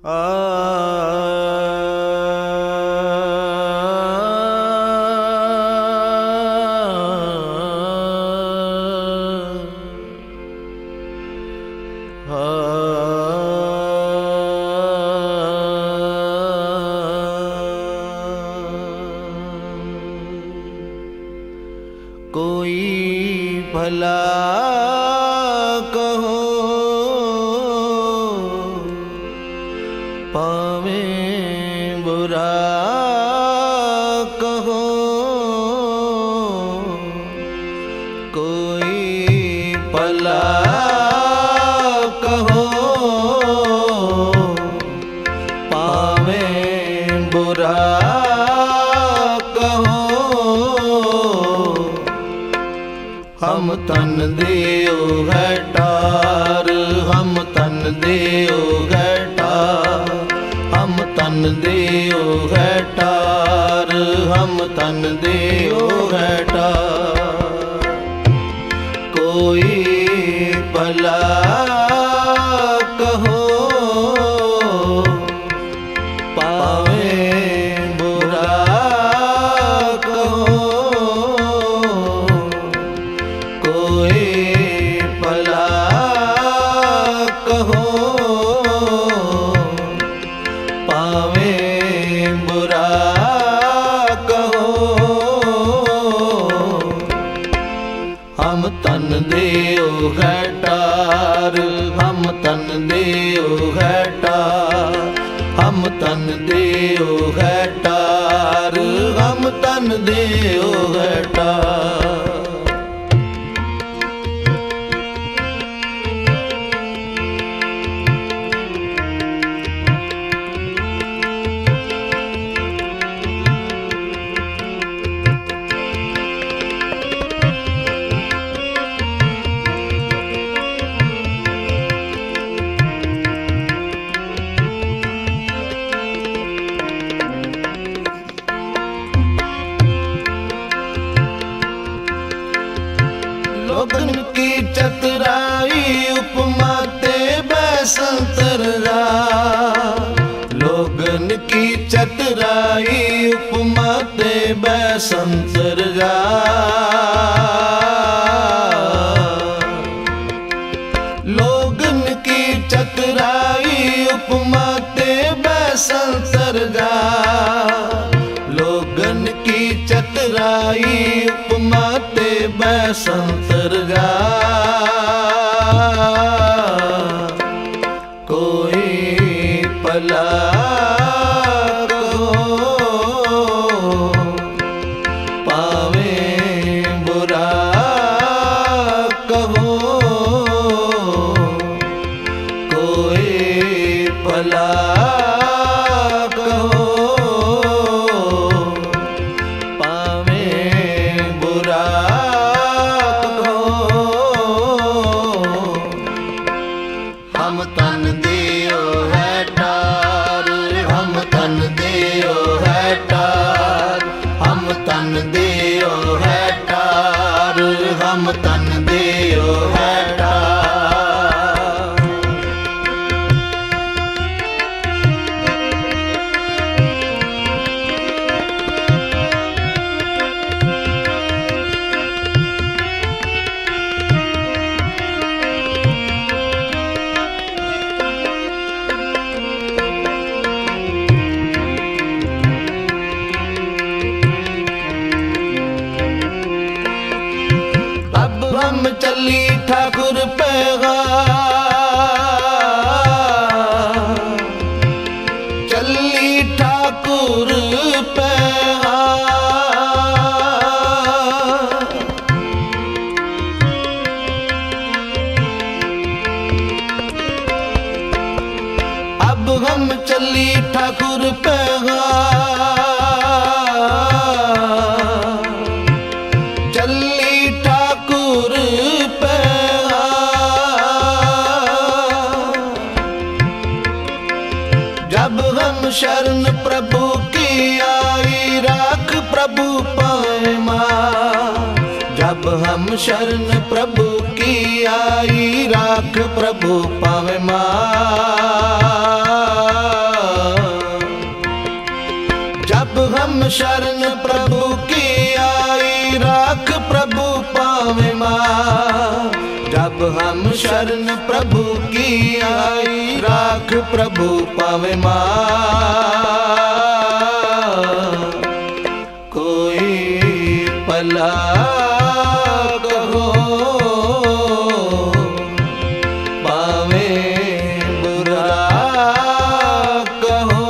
कोई भला कहो पावे बुरा कहो, कोई भला कहो पावे बुरा कहो, हम तन देओ है टार, हम तन देओ है टार, हम तन देओ है टार, हम तन देओ है टार। कोई भला कहो पावे बुरा कहो, कोई भला कहो पावे बुरा कहो, हम तन देओ है टार, हम तन देओ है टार, हम तन देओ है टार, हम तन देओ है टार। लोगन की चतुराई उपमा ते बसंतरा, लोगन की चतुराई उपमा ते बसंतरा, लोगन की चतुराई उपमा ते बसंतरा, लोगन की चतुराई उपमा ते बसंतरा। कोई भला कहो पावे बुरा कहो, कोई भला कहो पावे बुरा कहो, हम तन देओ है टार, हम तन देओ है टार, हम तन देओ है टार, हम तन देओ है टार। हम चली ठाकुर पैगाम, चली ठाकुर पैगाम, अब हम चली ठाकुर पैगाम, चली ठाकुर पैगाम, जब हम शरण प्रभु की आई राख प्रभु पाए मां, जब हम शरण प्रभु की आई राख प्रभु पावे मां। शरण प्रभु की आई, राख प्रभु पावे माँ। जब हम शरण प्रभु की आई, राख प्रभु पावे माँ। कोई पला कहो पावे बुरा कहो,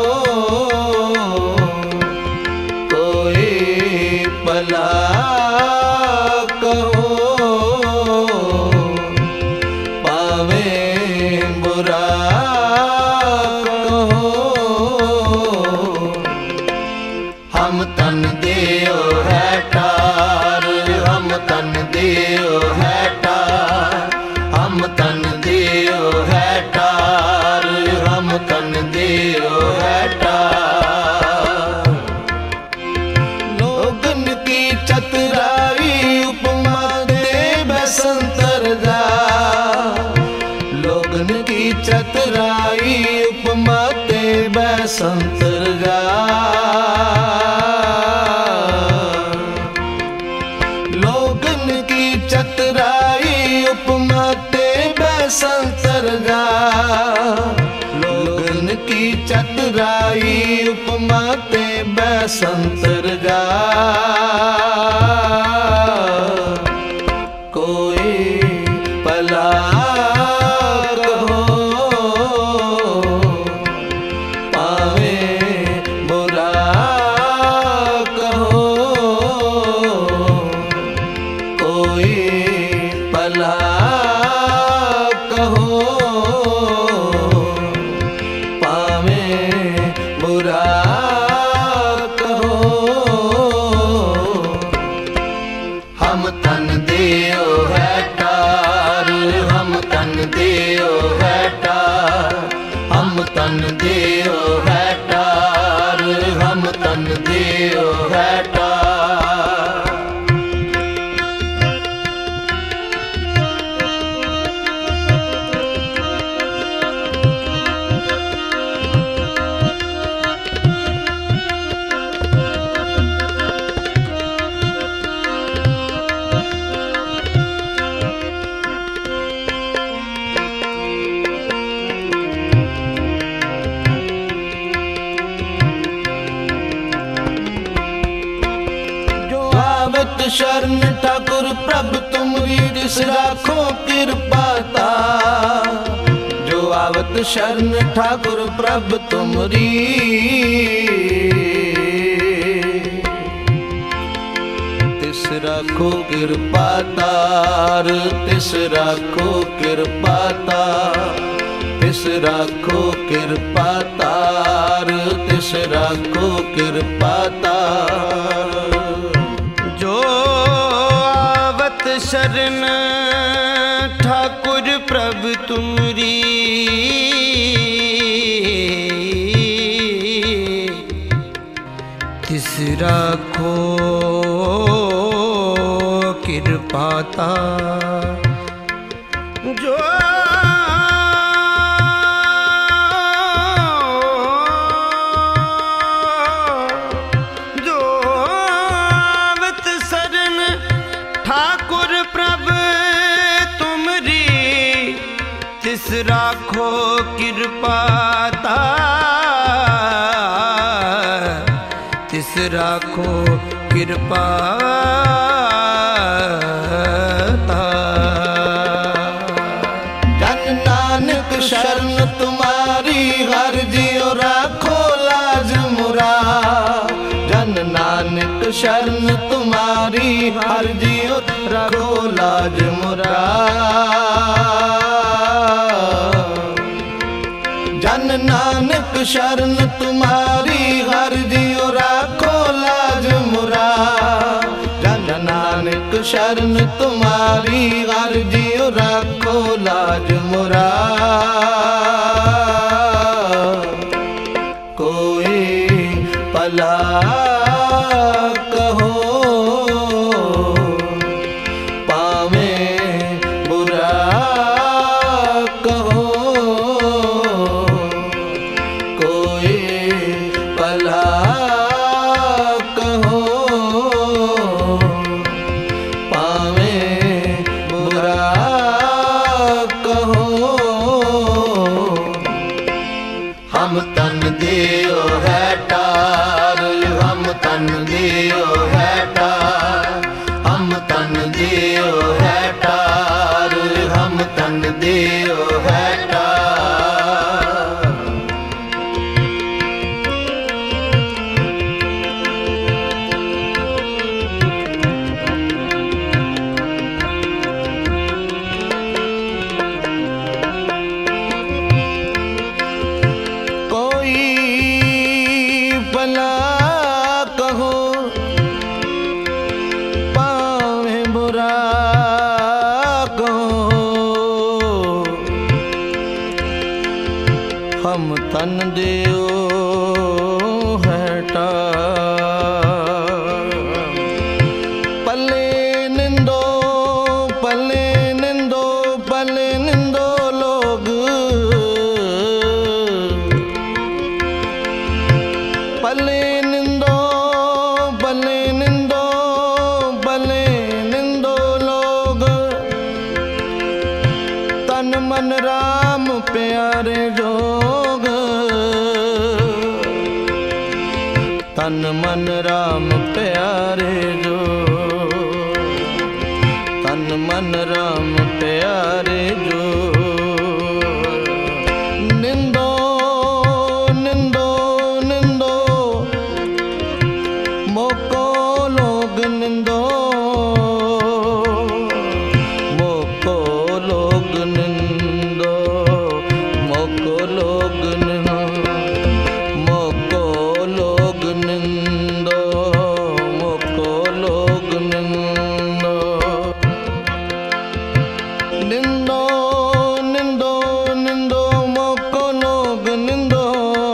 कोई पला कहो पावे बुरा कहो। हम तन देओ है टार, हम तन देओ है टार, हम तन देओ है टार, हम तन देओ है टार। लोगन की चतुराई उपमा दे बसंतर जा, लोगन की चतुराई उपमा दे बसंतर जा। लोगन की चतुराई उपमा ते बसंतर जा, लोगन की चतुराई उपमा ते बसंतर जा। कोई पला कहो पावे बुरा कहो, कोई पला कहो पावे बुरा कहो। हम तन देओ है टार, हम तन देओ है टार, हम तन देओ है टार, हम तन देओ है टार। शरण ठाकुर प्रभु तुमरी दिस राखो कृपाता, जो आवत शरण ठाकुर प्रभु तुमरी। तिस राखो कृपातार, तिस राखो कृपातार, तिस राखो कृपातार, तिस राखो कृपातार। शरण ठाकुर प्रभु तुमरी, तिस राखो कृपाता। जो ठाकुर प्रभु तुमरी, तिस राखो कृपाता, तिस राखो कृपाता। जन नानक शरण तुम्हारी, हर जियो राखो लाज मुरा। जन नानक शरण तुम्हारी, हर जियो राखो लाज मुरा। जन नानक शरण तुम्हारी, हर जियो राखो लाज मुरा। जन नानक शरण तुम्हारी, हर जियो राखो लाज मुरा। कोई पला कहो पावे बुरा कहो, कोई पला हम तन दियो है टार। पले निंदो पले निंदो पले निंदो लोग, पले निंदो पले निंदो पले निंदो लोग। तन मन राम प्यारे जोग, तन मन राम प्यारे जोग, तन मन राम प्यारे जोग। निंदो निंदो निंदो मोको लोग निंदो, मोको लोग निंदो, मोको लोग निंदो, मोको लोग निंदो, मोको लोग निंदो। निंदो निंदो निंदो मोको लोग निंदो,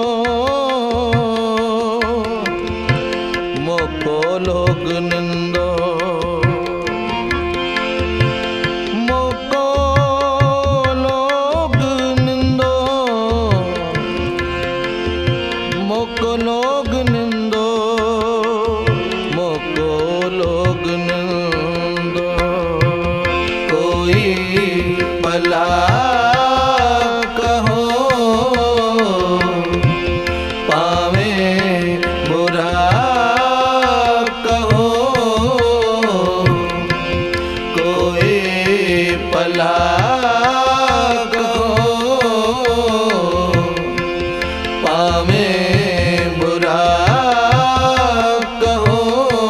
मोको लोग निंदो, मोको लोग निंदो, मोको लोग निंदो, मोको लोग निंदो। कोई भला कहो पावे बुरा कहो, कोई भला कहो पावे बुरा कहो।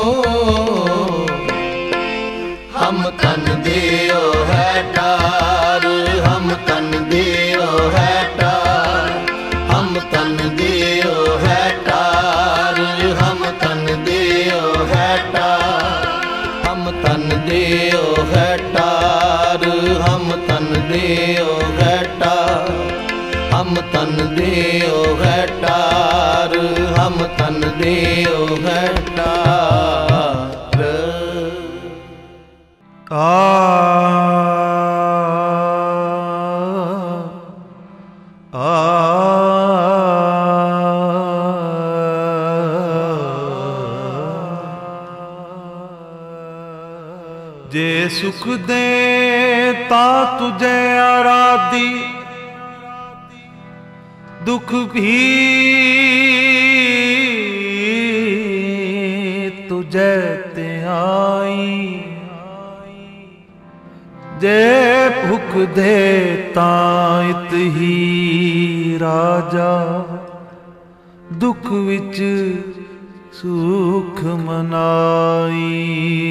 हम तन दियो है टार, हम तन दियो है टार, हम तन दियो है टार, हम तन दियो है टार, हम तन दियो है टार, हम तन दियो है टार, हम तन दियो है टार, हम तन दियो है टार। जे सुख दे ता तुझे आराधी, दुख भी तुझे ते आई। जे भुख दे ताइत ही राजा, दुख विच सुख मनाई।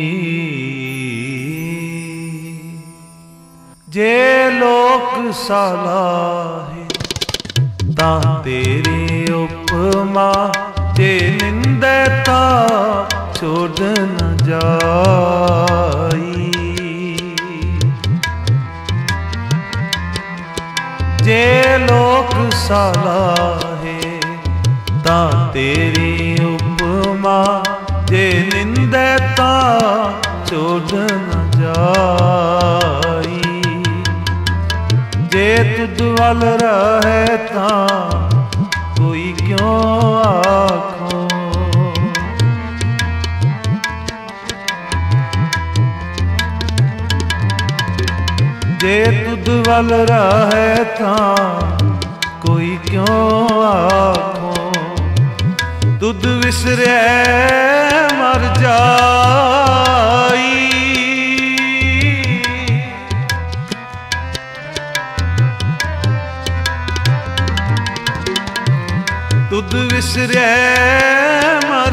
जे लोक सलाहे तां तेरी उपमा, जे निंदे ता छोड़ न जाई। जे लोक सलाहे तां तेरी उपमा, जे निंदे ता छोड़ न जाई। जे तुझ वल रहे तां कोई क्यों आखो, जे तुझ वल रहे तां कोई क्यों आखो। तुध विसरे मर जाई, तुध विसरे मर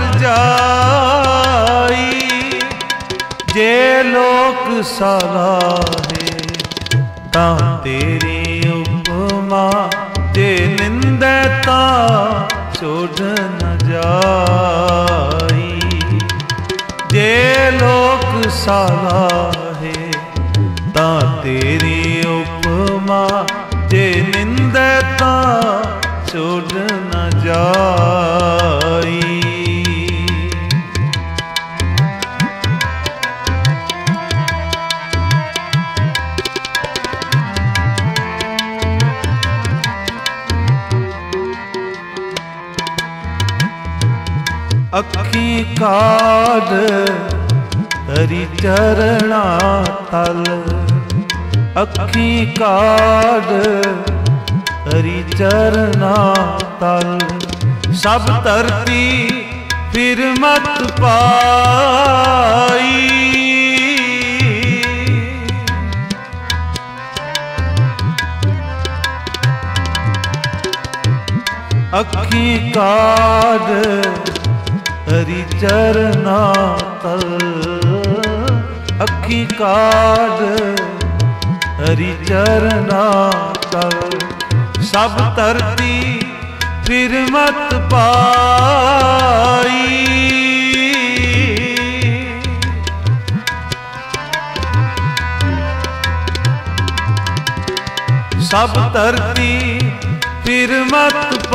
जाई। जे लोक सलाहे तां तेरी उपमा, जे निंदे तां छोड़ न जाई। जे लोक सलाहे तां तेरी उपमा, जे निंदे तां ਅੱਖੀ ਕਾਢ ਤਰੀ ਚਰਣਾ ਤਲ, ਅੱਖੀ ਕਾਢ ਤਰੀ ਚਰਣਾ ਤਲ। ਸਭ ਧਰਤੀ ਫਿਰ ਮਤ ਪਾਈ, ਅੱਖੀ ਕਾਢ ਹਰੀ ਚਰਨਾ ਤਲ, ਅੱਖੀ ਕਾਢ ਹਰੀ ਚਰਨਾ ਤਲ। ਸਭ ਧਰਤੀ ਫਿਰ ਮਤ ਪਾਈ, ਸਭ ਧਰਤੀ ਫਿਰ ਮਤ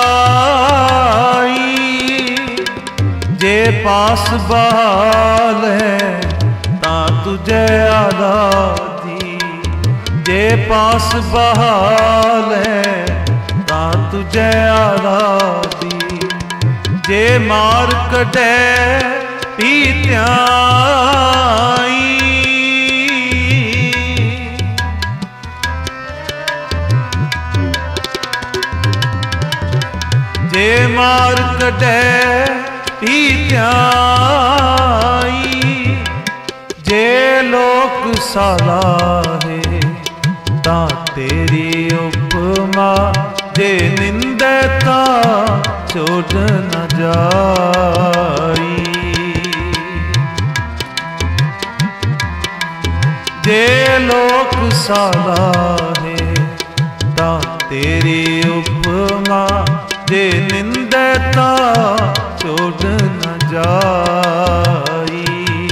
ਪਾਈ। ਜੇ ਪਾਸ ਬਹਾਲ ਹੈ ਤਾਂ ਤੁਝੇ ਆਜ਼ਾਦੀ, ਜੇ ਪਾਸ ਬਹਾਲ ਹੈ ਤਾਂ ਤੁਝੇ ਆਜ਼ਾਦੀ। ਜੇ ਮਾਰ ਕੱਢੇ ਪੀ ਧਿਆਈ, ਜੇ ਮਾਰ ਕੱਢੇ ਪੀ ਧਿਆਈ। ਜੇ ਲੋਕ ਸਲਾਹੇ ਤਾਂ ਤੇਰੀ ਉਪਮਾ, ਜੇ ਨਿੰਦੇ ਤਾਂ ਛੋੜ ਨ ਜਾਈ। ਜੇ ਲੋਕ ਸਲਾਹੇ ਤਾਂ ਤੇਰੀ ਉਪਮਾ, ਜੇ ਨਿੰਦੇ ਤਾਂ ਛੋੜ ਨ ਜਾਈ।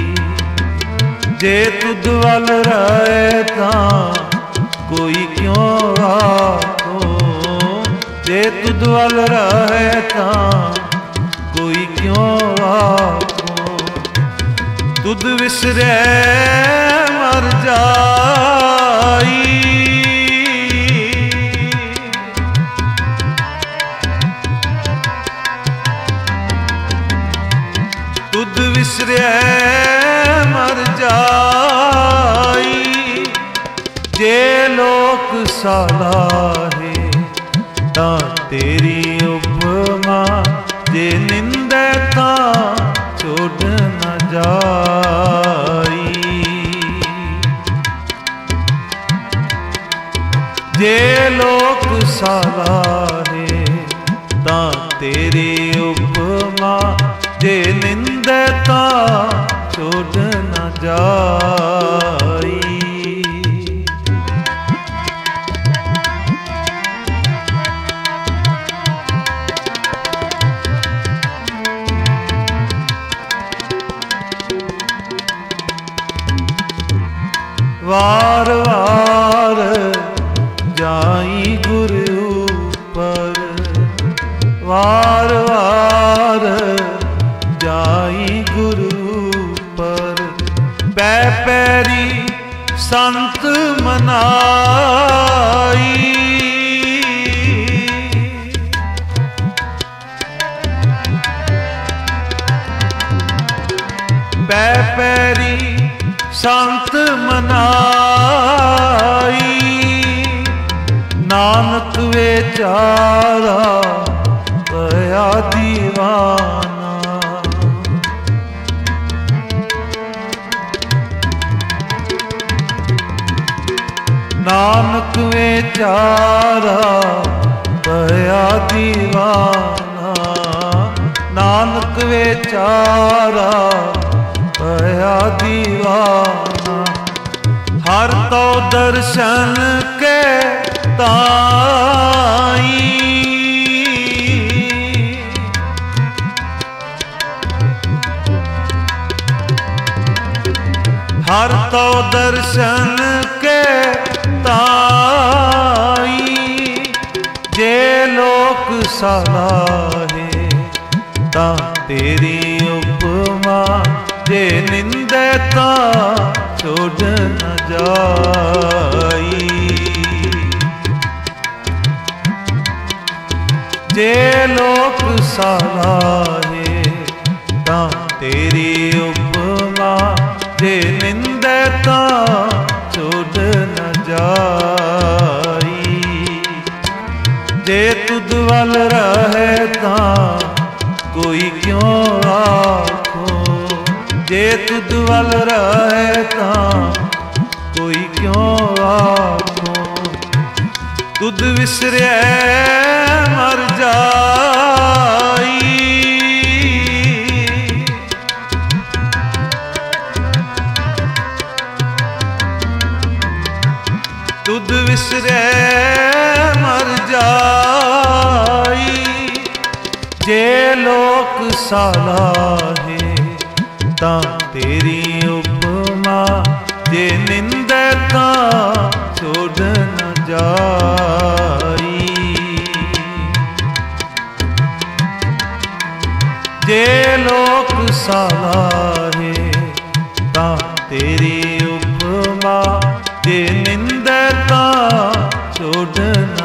ਜੇ ਤੁਧ ਵੱਲ ਰਹੇ ਤਾਂ ਕੋਈ ਕਿਉਂ ਆਖੋ, ਜੇ ਤੁਧ ਵੱਲ ਰਹੇ ਤਾਂ ਕੋਈ ਕਿਉਂ ਆਖੋ। ਤੁਧ ਵਿਸਰੇ ਮਰ ਜਾਈ, ਤੁਧ ਵਿਸਰੇ ਮਰ ਜਾਈ। ਜੇ ਲੋਕ ਸਲਾਹੇ ਤਾਂ ਤੇਰੀ ਉਪਮਾ, ਜੇ ਨਿੰਦੇ ਤਾਂ ਛੋੜ ਨ ਜਾਈ। ਜੇ ਲੋਕ ਸਲਾਹੇ ਤਾਂ ਤੇਰੀ ਉਪਮਾ, ਜੇ ਨਿੰਦੇ ਤਾਂ ਛੋੜ ਨ ਜਾਈ। ਵਾਰ ਵਾਰ ਜਾਈ ਗੁਰੂ ਉੱਪਰ, ਵਾਰ ਵਾਰ ਜਾਈ ਗੁਰੂ ਉੱਪਰ। ਪੈ ਪੈਰੀ ਸੰਤ ਮਨਾਈ, ਪੈ ਪੈਰੀ ਸੰਤ ਮਨਾਈ। ਨਾਨਕ ਵਿਚਾਰਾ ਭਇਆ ਦੀਵਾਨਾ, ਨਾਨਕ ਵਿਚਾਰਾ ਭਇਆ ਦੀਵਾਨਾ, ਨਾਨਕ ਵਿਚਾਰਾ ਭਇਆ ਦੀਵਾਨਾ। ਹਰ ਤੋ ਦਰਸ਼ਨ ਕੇ ਤਾਈ, ਹਰ ਤੋ ਦਰਸ਼ਨ ਕੇ ਤਾਈ। ਜੇ ਲੋਕ ਸਲਾਹੇ ਤਾਂ ਤੇਰੀ ਉਪਮਾ, ਜੇ ਨਿੰਦੇ ਤਾਂ ਛੋੜ ਨ ਜਾਈ। ਜੇ ਲੋਕ ਸਲਾਹੇ तां तेरी उपमा जे निंदे तां छोड़ न जाई। जे तुद वल रहे तां कोई क्यों आखो, जे तुद वल रहे तां कोई क्यों आखो। तुद विसरे मर जाई, तुद विसरे मर जाई। जे लोक सालाहे तां तेरी उपमा जे निंदे तां छोड़ न जाई। जे लोक सालाहे तां तेरी उपमा जे निंदे तां छोड़ न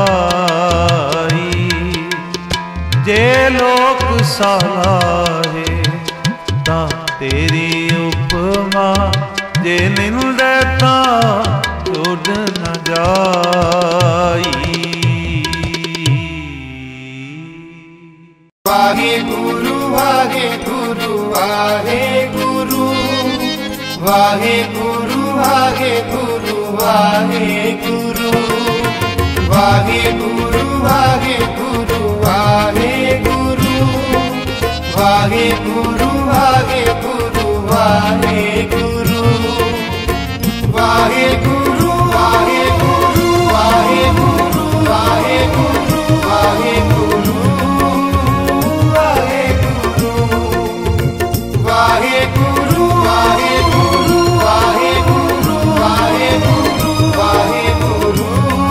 जाई। जे लोक सालाहे तां तेरी उपमा जे निंदे तां छोड़ न जाई। वाहे गुरु वाहे गुरु वाहे गुरु, वाहे गुरु वाहे गुरु वाहे गुरु, वाहे गुरु वाहे गुरु वाहे गुरु, वाहे गुरु वाहे गुरु वाहे गुरु, वाहे गुरु वाहे गुरु वाहे गुरु वाहे गुरु वाहे गुरु वाहे गुरु, वाहे गुरु वाहे गुरु वाहे गुरु वाहे गुरु वाहे गुरु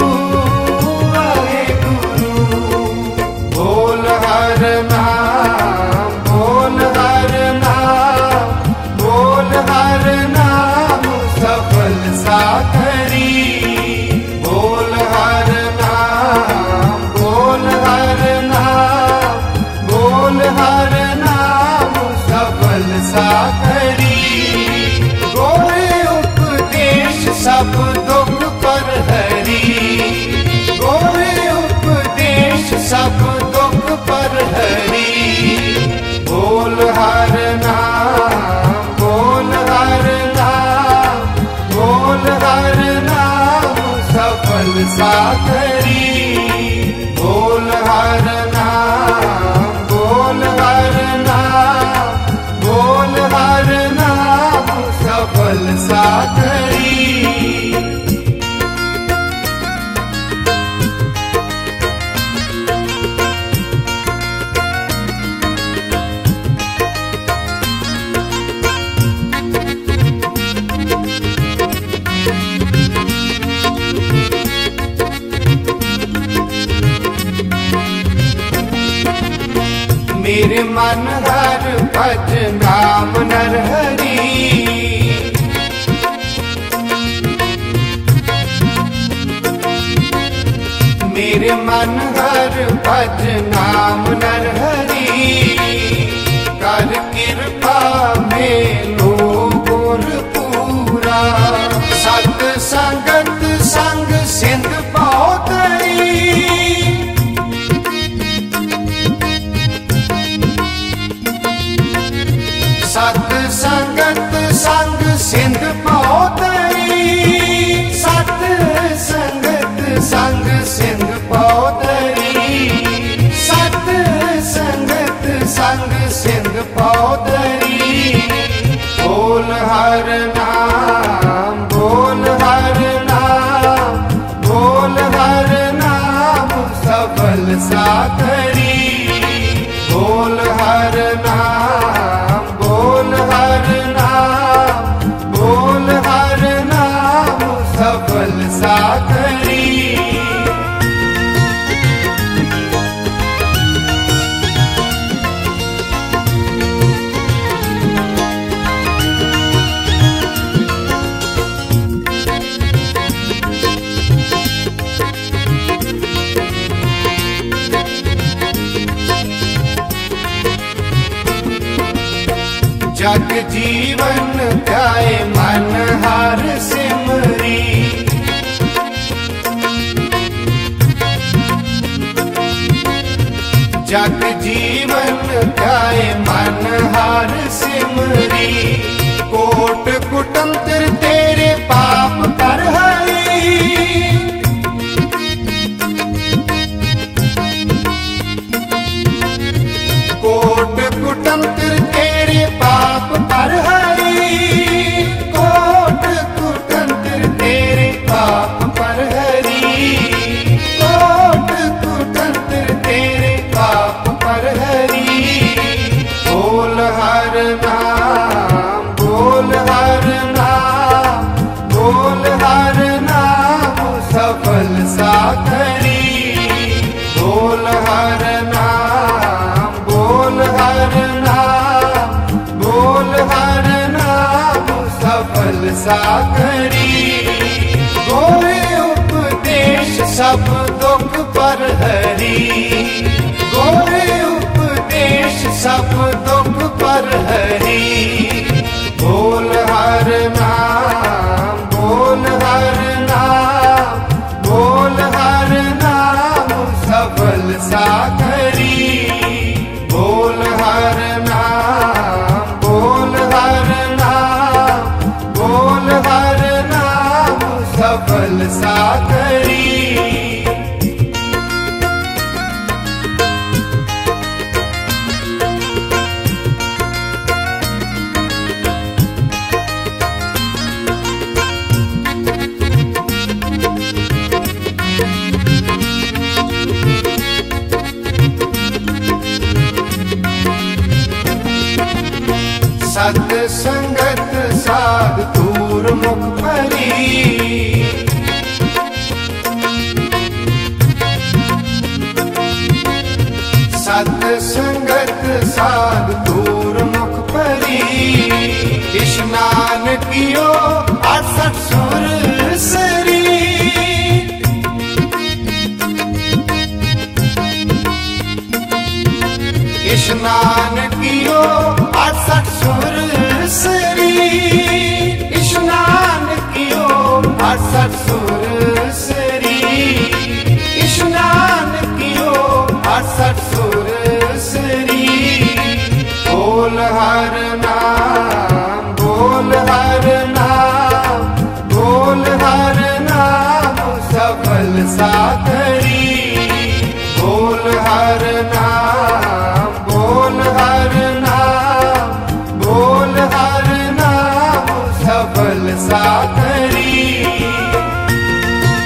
वाहे गुरु। बोल हर नाम, बोल हर नाम, बोल हर नाम सफल साकरी। बोल हर नाम, बोल हर नाम, बोल हर नाम सफल साकरी। गोरे उपदेश सब दुख पर हरी, गोरे उपदेश सब दुख पर हरी। बोल हर नाम, बोल हर नाम, बोल हर नाम सफल साकरी। बोल हर नाम, बोल हर नाम, बोल हर नाम सफल साकरी। मेरे मन हर भज नाम नर हरि, मेरे मन हर भज नाम नर हरि। कर कृपा मेलो गुर पूरा, सत संगत संग सिंध पौतरी। सत संगत संग सिंध पौतरी, सत संगत संग सिंध पौतरी, सत संगत संग सिंध पौतरी। बोल हर नाम, बोल हर नाम, बोल हर नाम सफल साकरी। बोल हर नाम, बोल हर नाम, बोल हर नाम सफल साकरी। जग जीवन ध्याए मन हर सिमरी। जग जीवन ध्याए मन हर सिमरी। कोट कुटंत्र तेरे पाप कर हरी। कोट कुटंत्र तेरे पाप पर हरी। कोट कुटंत्र तेरे पाप पर हरी। कोट कुटंत्र तेरे पाप पर हरी। बोल हर नाम, बोल हर नाम, बोल हर नाम सफल साकरी। बोल हर नाम, बोल हर नाम, बोल हर नाम सफल साकरी। गोरे उपदेश सब दुख पर हरी। गोरे उपदेश सब दुख पर हरी। बोल हर नाम, बोल हर नाम, बोल हर नाम सफल साकरी। बोल हर नाम, बोल हर नाम, बोल हर नाम सफल साकरी। सत संगत साध दूर मुख भरी। सत संगत साध दूर मुख भरी। स्नान कियो 68 सुर सरी। स्नान कियो 68 सुर सरी। स्नान कियो 68 सुर सरी। स्नान कियो 68 सुर सरी। बोल हर नाम, बोल हर नाम, बोल हर नाम सफल साकरी। बोल हर नाम, बोल हर नाम, बोल हर नाम सफल साकरी।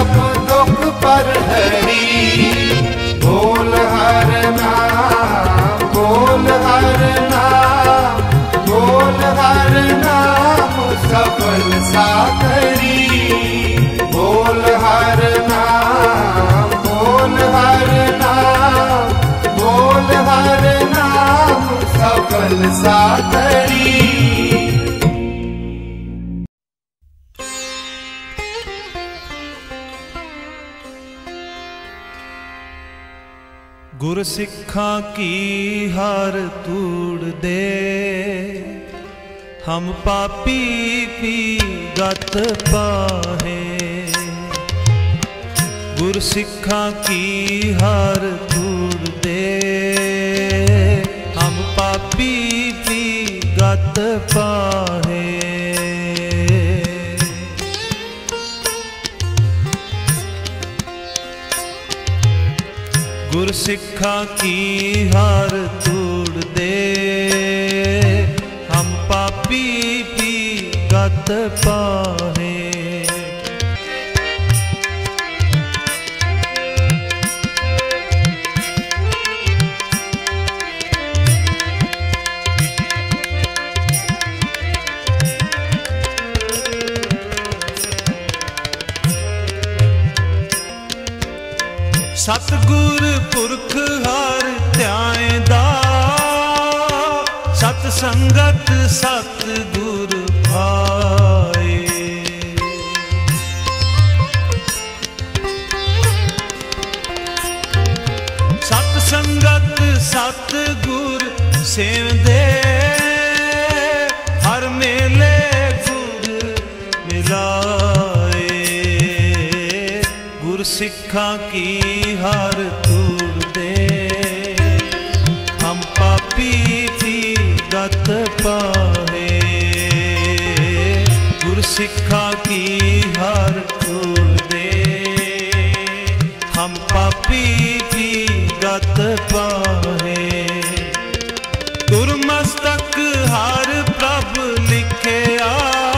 सब दुख पर हरी। बोल हर नाम, बोल हर नाम, बोल हर नाम सफल सागरी। बोल हर नाम, बोल हर नाम, बोल हर नाम सफल सागरी। गुर सिक्खा की हार तूड़ दे, हम पापी पी गत पाहे। गुर सिक्खा की हार तूड़ दे, हम पापी पी गत पाहे। गुर सिक्खा की हार तोड़ दे, हम पापी भी गत पाहे। सतगुर पुरख हार ध्याएंदा, सत संगत सतगुर भाए। सत संगत सतगुर सेवदे, हर मेले गुर मिलाए। गुर सिक्खा की हार तोड़ दे, हम पापी भी गत पाहे। गुर सिक्खा की हार तोड़ दे, हम पापी भी गत पाहे। गुरमस्तक हार प्रभ लिखिया,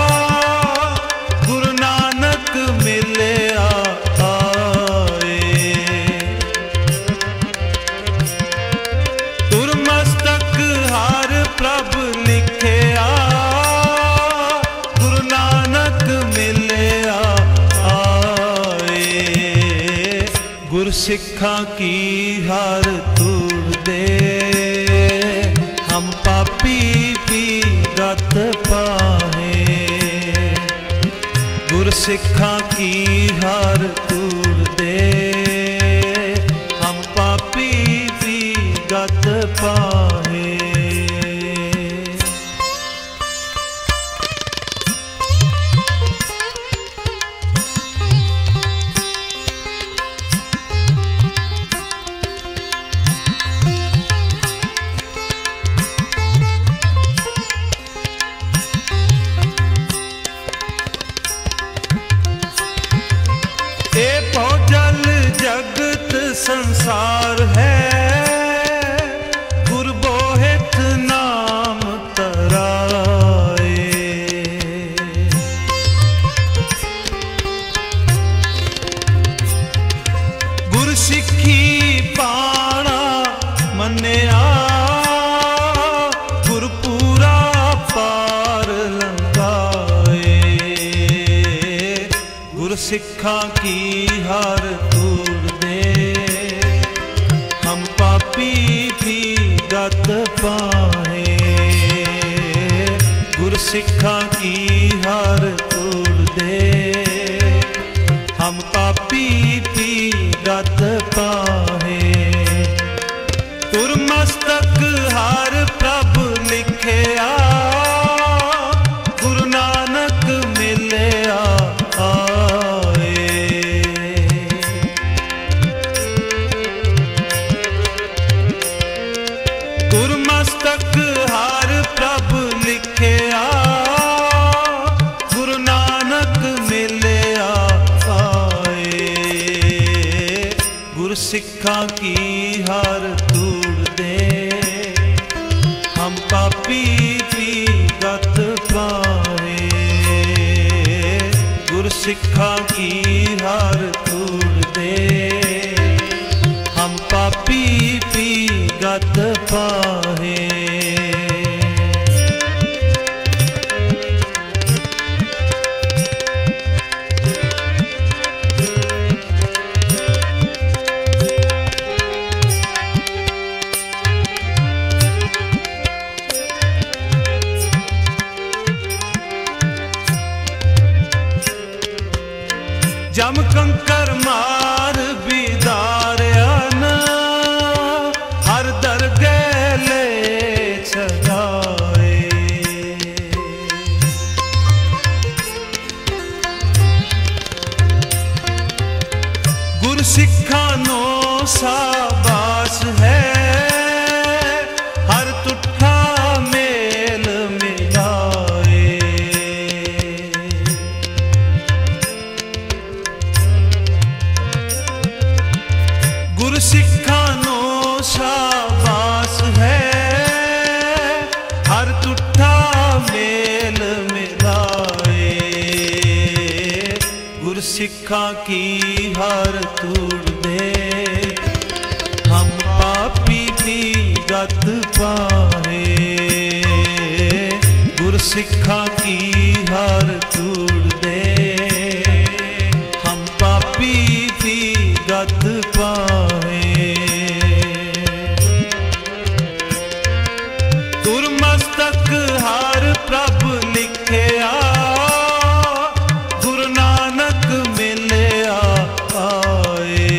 गुरु नानक मिलिया आए। गुरमस्तक हार प्रभ लिखिया, गुरु नानक मिलिया आए। गुर सिक्खा की हार तोड़ दे, हम पापी भी गत पाहे। गुर सिक्खा की हार तोड़ दे, हम पापी भी गत पाहे। जगत संसार है, गुर बोहित नाम तराए। गुर सिक्खी पाना मन्निया, गुर पूरा पार लंघाए। गुर सिक्खा की हार तोड़ दे, हम पापी भी गत पाहे। गुर सिक्खा की हार तोड़ दे, हम पापी भी गत पाहे। गुरमस्तक हार प्रभ लिखिया, गुरु नानक मिलिया आए। गुरमस्तक हार प्रभ लिखिया, गुरु नानक मिलिया आए। गुर सिक्खा की हार तोड़ दे, हम पापी भी गत पाहे। गुर सिक्खा की हार कंकर मार बिदारिया न हर दरगे ले चलाए। गुर सिखा नो शाबाश है हर तुठा मेल मिलाए। गुर सिखा नो शाबाश है हर तुठा मेल मिलाए। गुर सिखा की हर तूड़ दे हम पापी भी गत पाए। गुर सिखा की हर तूड़ दे हम पापी भी गत पाए। गुरमस्तक हर प्रभ लिखिया गुरु नानक मिलिया आए।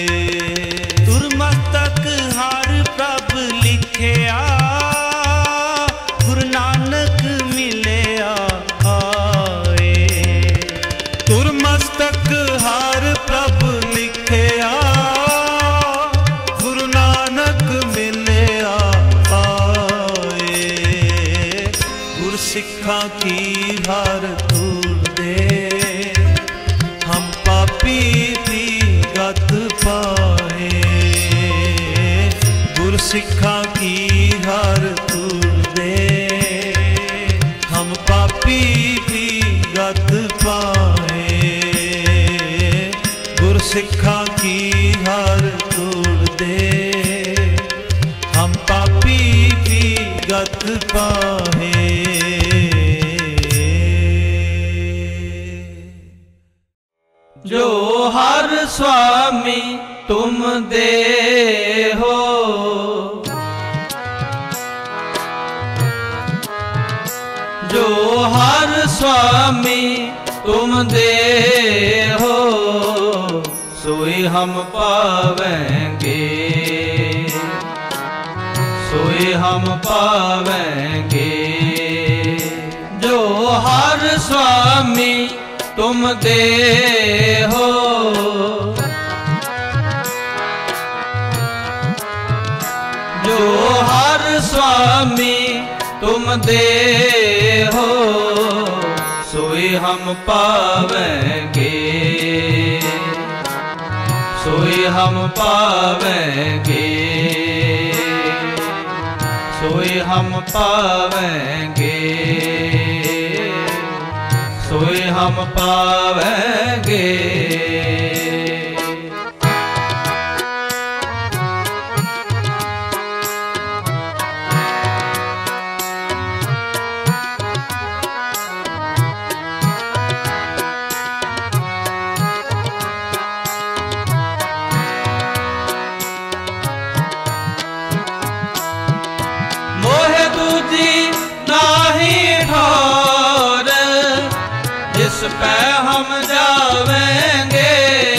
गुरमस्तक हर प्रभ लिखिया गुरु नानक मिलिया आए। गुरमस्तक हर प्रभ लिखिया गुरु नानक मिलिया आए। गुर सिखा की हर तूड़ दे हम पापी भी गत पाए। गुर सिखा की हर तूड़ दे हम पापी भी गत पाए। गुर सिखा की हर तूड़ दे हम पापी भी गत पाए। जो हर स्वामी तुम दे हो जो हर स्वामी तुम दे हो सोई हम पावेंगे सोई हम पावेंगे। जो हर स्वामी तुम दे हो जो हर स्वामी तुम दे हो सोई हम पावेंगे सोई हम पावेंगे सोई हम पावेंगे सोई हम पावेंगे। मोहे दूजी नाही ठौर जिस पे हम जावेंगे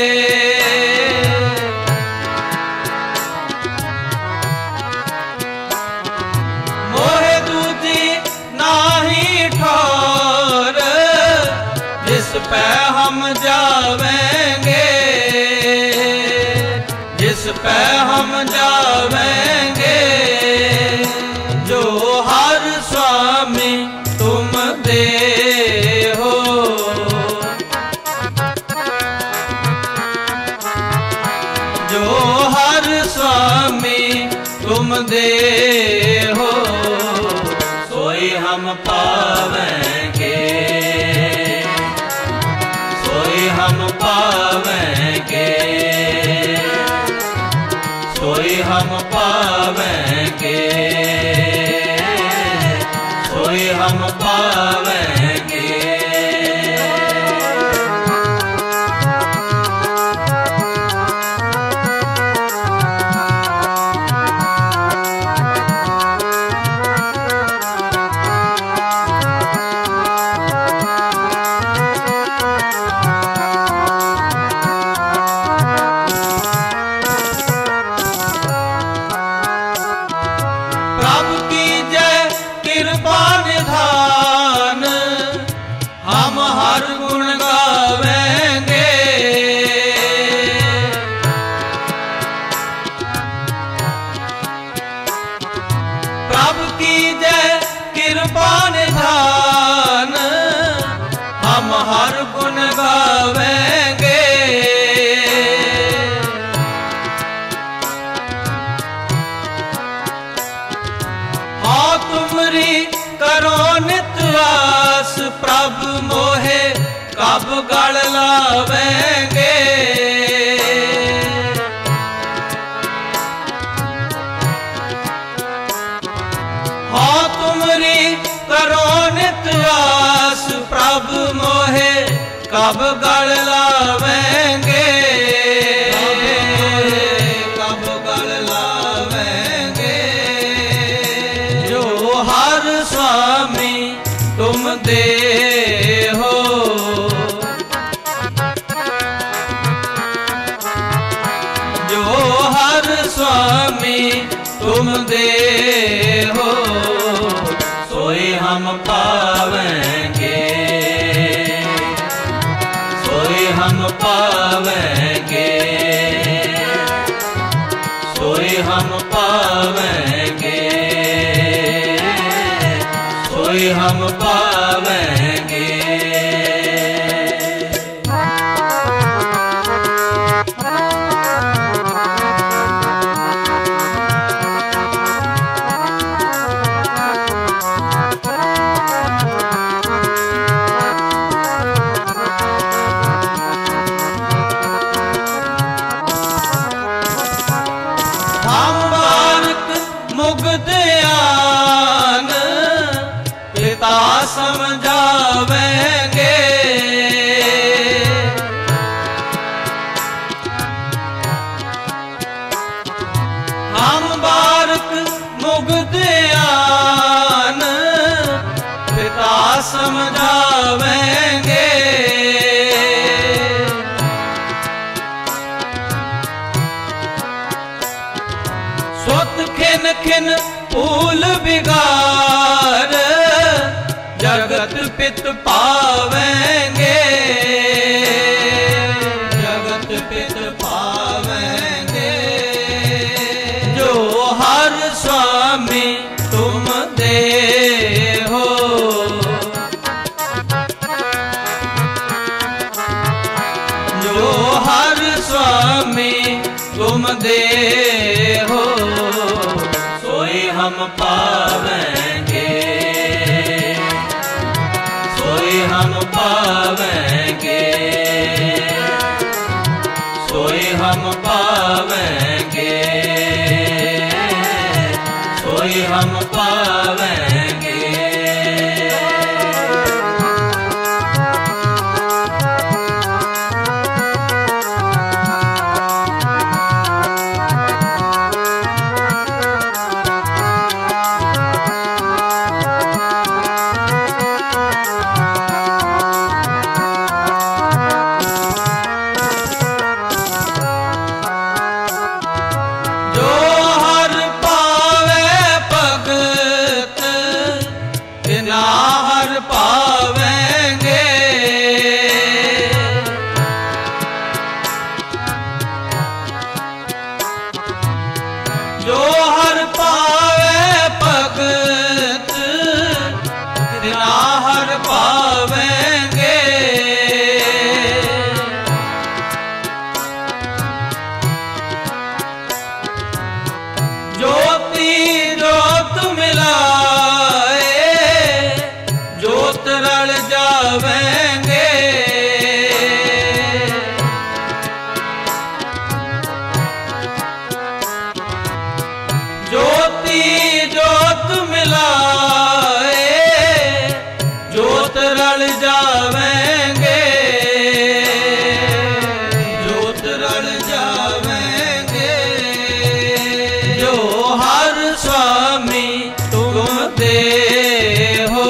मोहे दूजी नाही ठौर जिस पे हम जावेंगे जिस पे हम जावेंगे। जो हर स्वामी तुम दे हो जो हर स्वामी तुम दे हो सोई हम पावेंगे सोई हम पावेंगे सोई हम पावेंगे सोई हम पावेंगे। कब गल लावेंगे, कब गल लावेंगे। जो हर स्वामी तुम दे हो, जो हर स्वामी तुम दे हो, सोई हम पावेंगे, सोई हम पावेंगे, सोई हम पावेंगे, सोई हम पावेंगे। मुग्धयान पिता समझावेंगे, हम बारक मुग्धयान पिता समझावेंगे। स्वत खिन खिन फूल बिगार जगत पित पावेंगे, जगत पित पावेंगे। जो हर स्वामी तुम दे हो, जो हर स्वामी तुम दे हो, सोई हम पावेंगे, सोई हम पावेंगे, सोई हम पावेंगे, सोई हम पावेंगे। जो हर पावे भगत तिना हर पावेंगे। ज्योति ज्योत मिलाए ज्योत रल जावेंगे। ज्योति ज्योत मिलाए ज्योत रल जावेंगे। ज्योत रल जावेंगे। जो हर स्वामी तुम दे हो,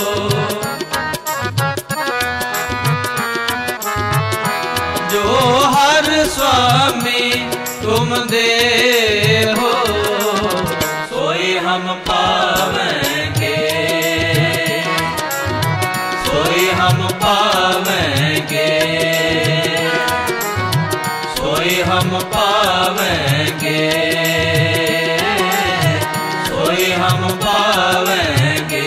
जो हर स्वामी तुम दे हो, सोई हम पावेंगे, सोई हम पावेंगे, सोई हम पावेंगे, सोई हम पावेंगे।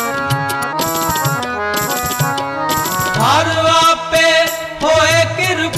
हर वापे होए कृपा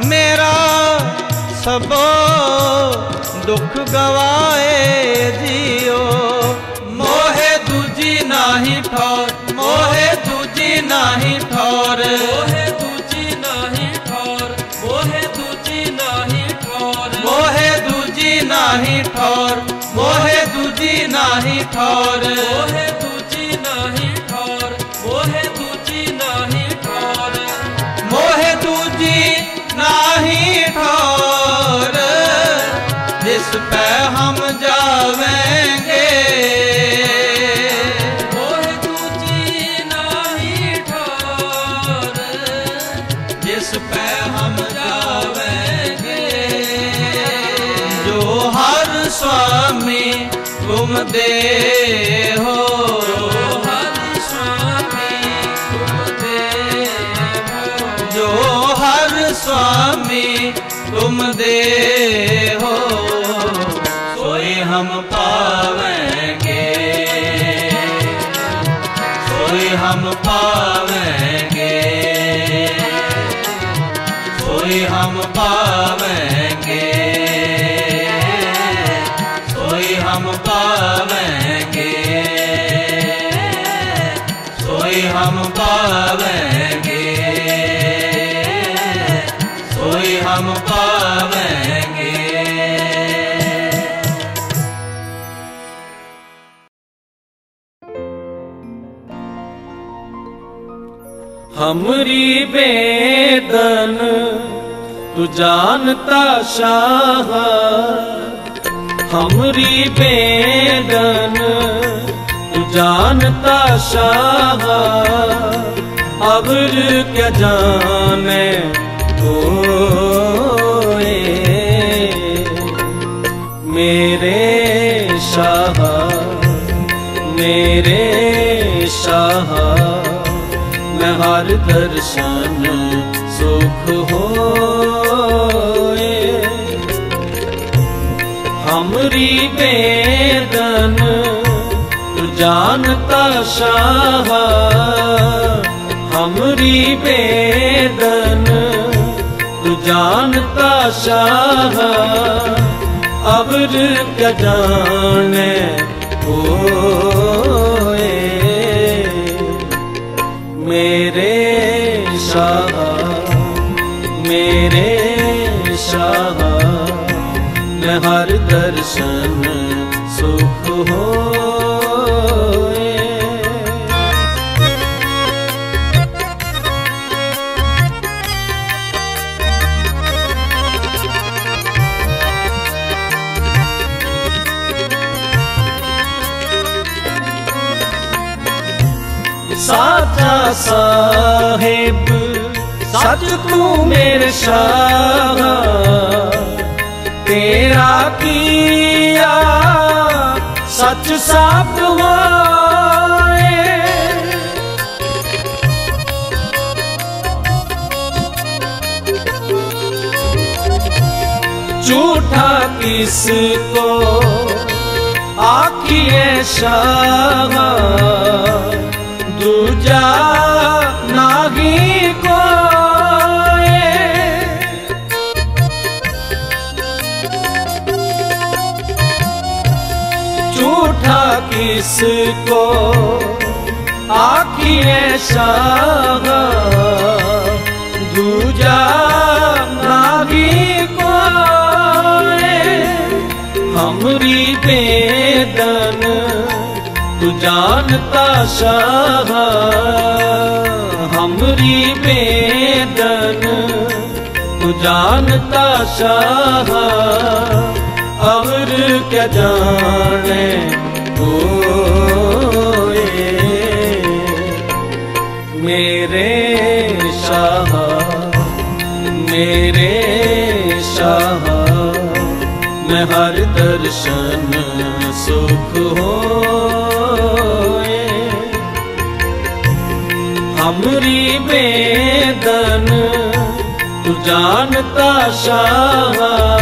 सबो दुख गवाए जियो। मोहे दूजी नाही ठौर, मोहे दूजी नाही ठौर, मोहे दूजी नाही ठौर, मोहे दूजी नाही ठौर, मोहे दूजी नाही ठौर, मोहे दूजी नाही ठौर, मोहे दूजी नाही ठौर, मोहे दूजी नाही ठौर, मोहे दूजी नाही ठौर, जिस पे हम जावेंगे। मोहे दूजी नाही ठौर, जिस पे हम जावेंगे। जो हर स्वामी तुम दे हो, हर स्वामी तुम दे हो, जो हर स्वामी तुम दे हो, सोई हम पावेंगे, सोई हम पावेंगे, सोई हम पावेंगे, सोई हम पावेंगे, सोई हम पावेंगे, सोई हम पावेंगे। हमरी बेदन तू जानता शाह, हमरी बेदन तू जानता शाह, अबर क्या जाने कोई मेरे शाह, मेरे शाह, मैं हर दर्शन सुख होए। हमरी बेदन तू जानता शाह, हमरी बेदन तू जानता शाह, अबर क्या जाने कोई मेरे शाह, मेरे शाह, मैं हर दर्शन सुख होए। साचा साहेब सच तू मेरे शाह, तेरा किया सच साफ होए। झूठा किसको आखिए शाह, दूजा नागी कोई। झूठा किसको आखिए शाह, दूजा नागी कोई। हमरी बेदन तू जानता शाह, हमरी बेदन तू जानता शाह, और क्या जाने कोई मेरे शाह, मेरे शाह, मैं हर दर्शन सुख होए। हमरी बेदन तू जानता शाह,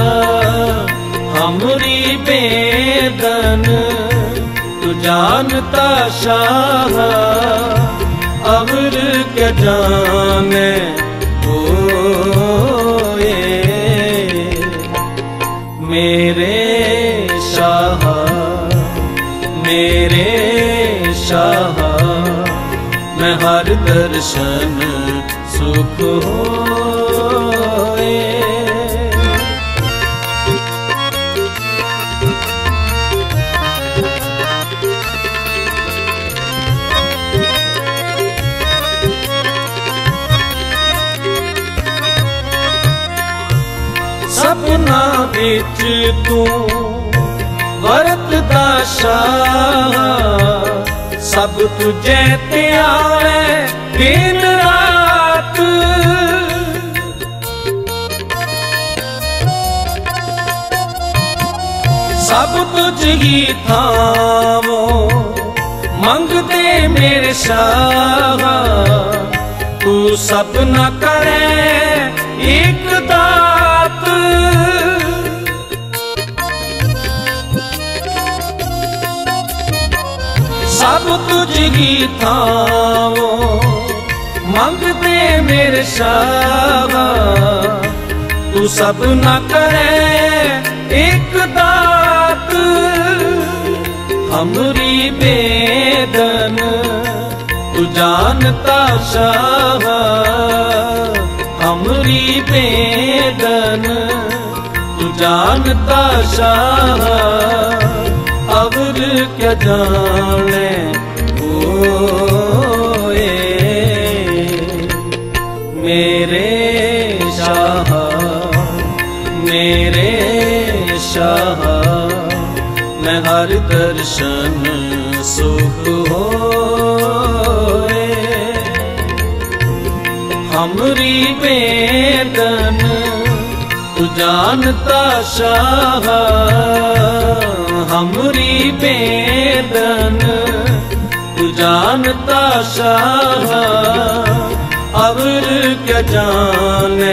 हमरी बेदन तू जानता शाह, अबर क्या जाने कोई दर्शन सुख होए। सपना विच तू वरतदा शाह, सब तुझे ते आवे दिन रात। सब तुझ ही थावो मंगते मेरे शाह, तू सब न करे एक दात। सब तुझ ही थावो मंगते मेरे शाह, तू सब न करे एक दात। हमरी बेदन तू जानता शाह, हमरी बेदन तू जानता शाह। अवर क्या जाने होए मेरे शाह, मेरे शाह। मैं हर दर्शन सुख होए। हमरी बेदन तू जानता शाह, हमरी बेदन तू जानता शाह। अवर क्या जाने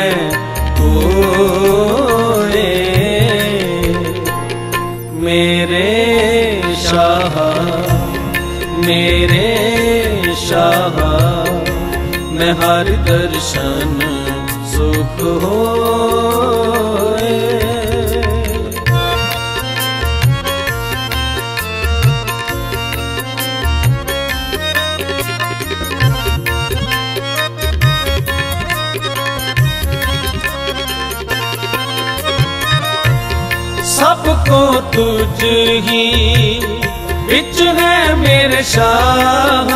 होए मेरे शाह, मेरे शाह। मैं हर दर्शन सुख होए। सबको तुझ ही बिच है मेरे शाह,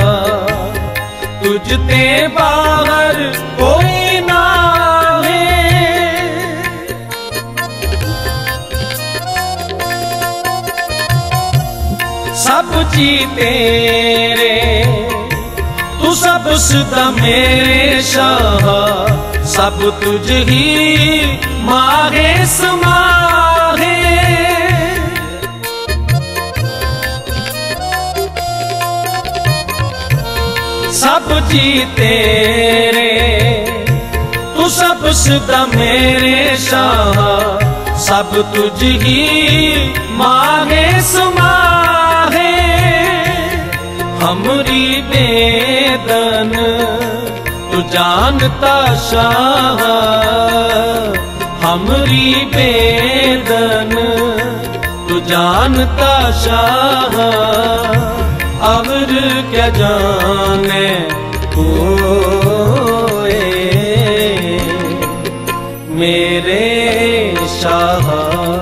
तुझ ते बाहर कोई ना है। सब जी तेरे तू सब सदा मेरे शाह, सब तुझ ही माहे समाहे। सब जी तेरे तू सब सदा मेरे शाह, सब तुझ ही माहे समाहे। हमरी बेदन तू जानता शाह, हमरी बेदन तू जानता शाह। अवर क्या जाने होए मेरे शाह,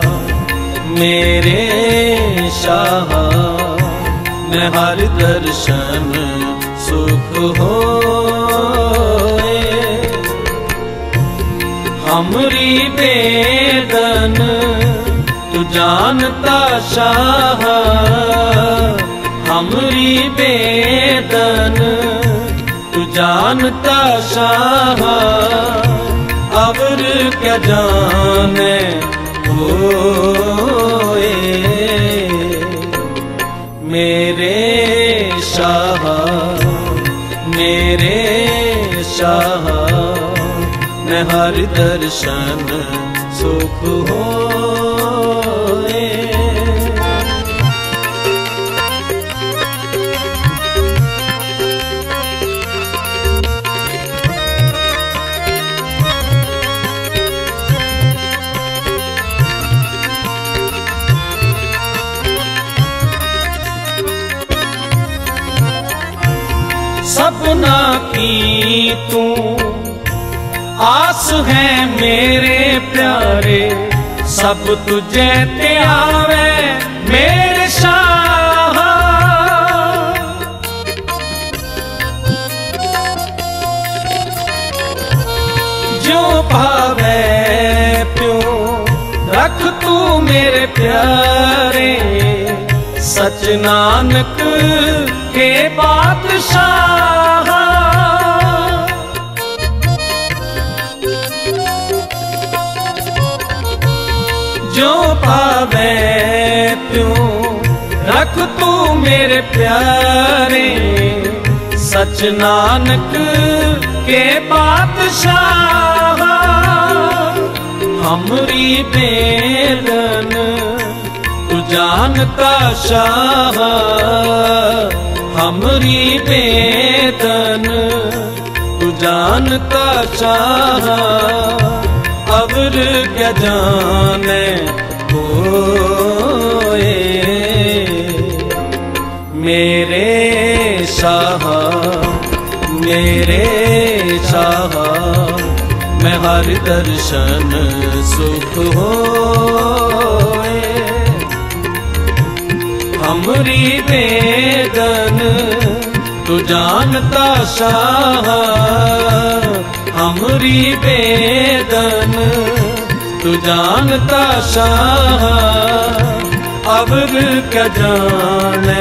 मेरे शाह। मैं हर दर्शन सुख होए। हमरी बेदन तू जानता शाह, हमरी बेदन तू जानता शाह। अवर क्या जाने होए मेरे शाह, मेरे शाह। मैं हर दर्शन सुख होए। सब सपना की तू आस है मेरे प्यारे, सब तुझे ते आवे मेरे शाह। जो पावे प्यों रख तू मेरे प्यारे, सच नानक के बादशाह। जो पावे त्यों रख तू मेरे प्यारे, सच नानक के बादशाह। हमरी बेदन तू जानता शाह, हमरी बेदन तू जानता शाह। अवर क्या जाने होए मेरे शाह, मेरे शाह। मैं हर दर्शन सुख होए, हमरी बेदन तू जानता शाह, हमरी बेदन तू जानता शाह। अवर क्या जाने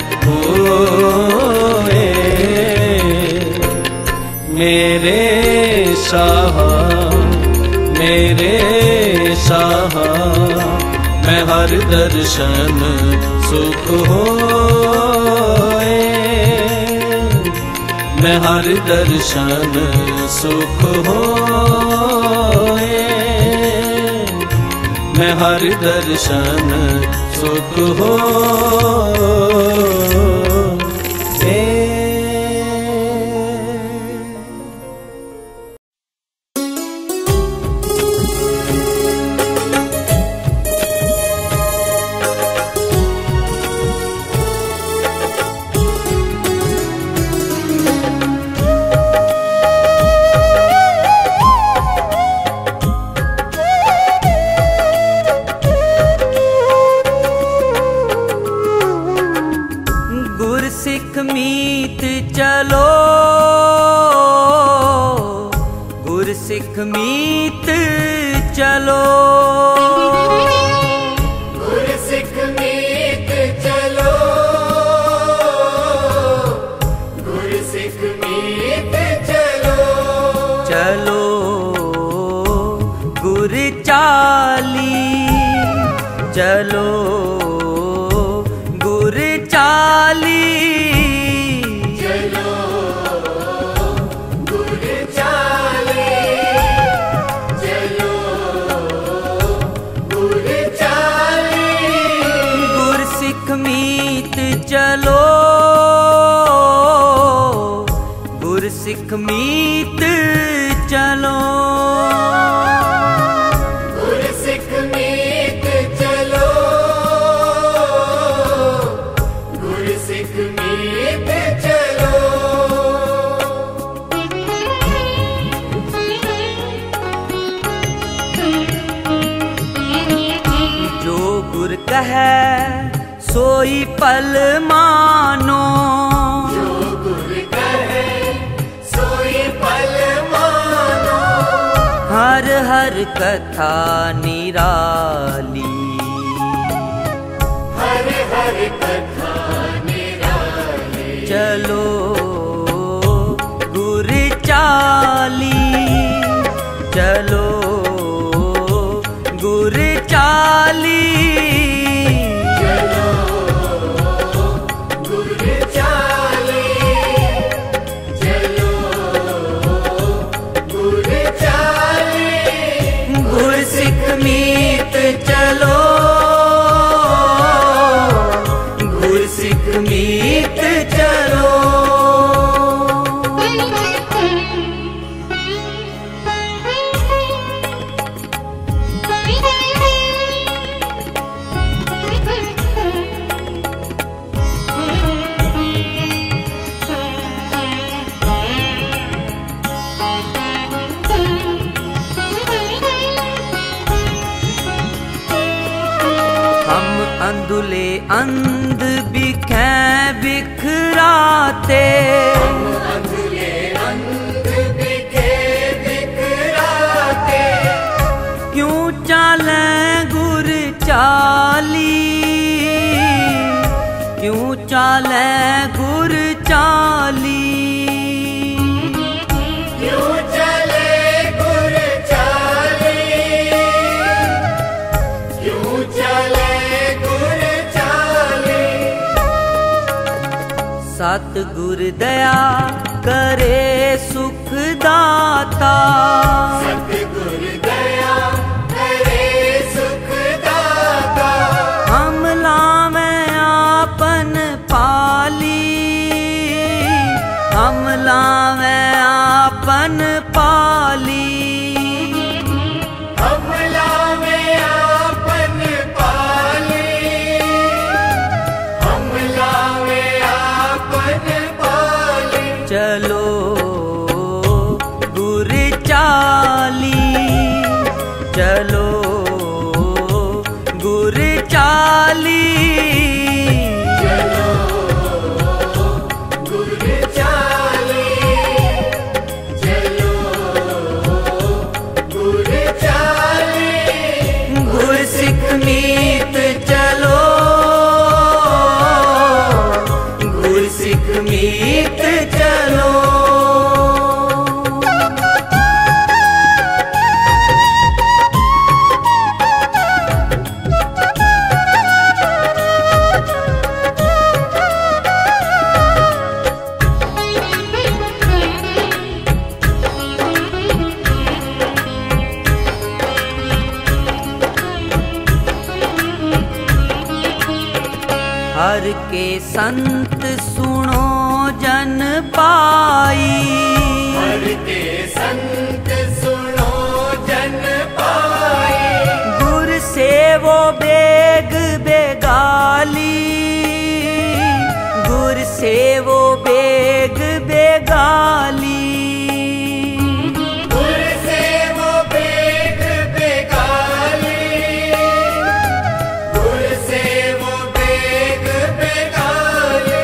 होए मेरे शाह, मेरे शाह। मैं हर दर्शन सुख होए, मैं हर दर्शन सुख होए, मैं हर दर्शन सुख होए। मीत चलो, गुरसिख मीत चलो, गुरसिख मीत चलो। चलो गुर चाली, चलो गुर चाली। चलो गुरसिख मीत चलो, गुरसिख मीत चलो, गुरसिख मीत चलो। जो गुर कहे सोई पल मानो, जो गुर कहे सोई पल मानो। हर हर कथा निराली, हर हर कथा निराली। चलो गुर चाली, चलो गुर चाली। चलो गुरसिख मीत चलो। अंधुले अंध बिखे बिखराते, अंधुले अंध बिखे बिखराते, क्यों चाले गुर चाली, क्यों चाले गुर चाली, क्यों चले गुर चाली, क्यों चले गुर चाली। सतगुर दया करे सुख दाता, सतगुर दया करे सुख दाता, हम लावें आपन पाली, हम लावें आपन पाली, हम लावे आपन पाली, हम लावे आपन पाली। चलो गुर चाली, चलो गुर चाली, चलो गुर चाली, चलो गुर चाली। गुर सिख मीत चलो, गुर सिख मीत चलो। हर के संत सुनो जन पाई, हर के संत सुनो जन पाए, गुर सेवो बेग बेगाली, गुर सेवो बेग बेगाली, गुर से वो बेग बेगाली, गुर से वो बेग बेगाली।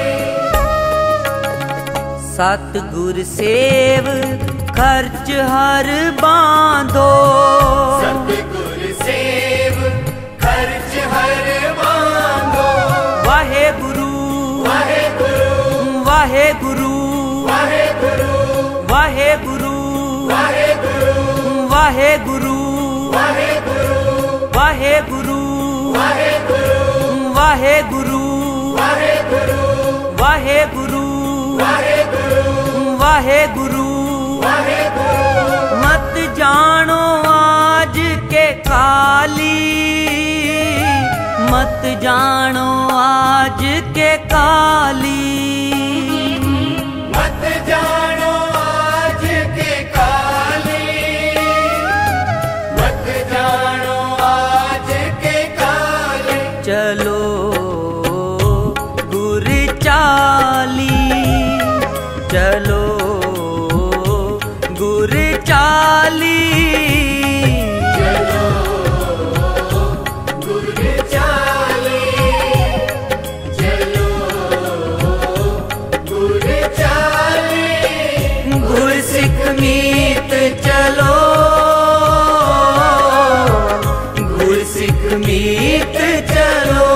सतगुर सेव खर्च हर बांधो, सतगुर सेव खर्च हर मांगो, वाहे गुरु वाहे गुरु वाहे गुरु वाहे गुरु वाहे गुरु वाहे गुरु वाहे गुरु वाहे गुरु वाहे गुरु वाहे गुरु वाहे गुरु वाहे गुरु वाहे गुरु वाहे गुरु वाहे गुरु। वाहे गुरु। मत जानो आज के काली, मत जानो आज के काली, मत जानो आज के काली, मत जानो आज के काली। चलो गुर चाली, चलो गुर चाली, चलो गुर चाली, चलो गुर चाली। गुर सिख मीत चलो, गुर सिख मीत चलो।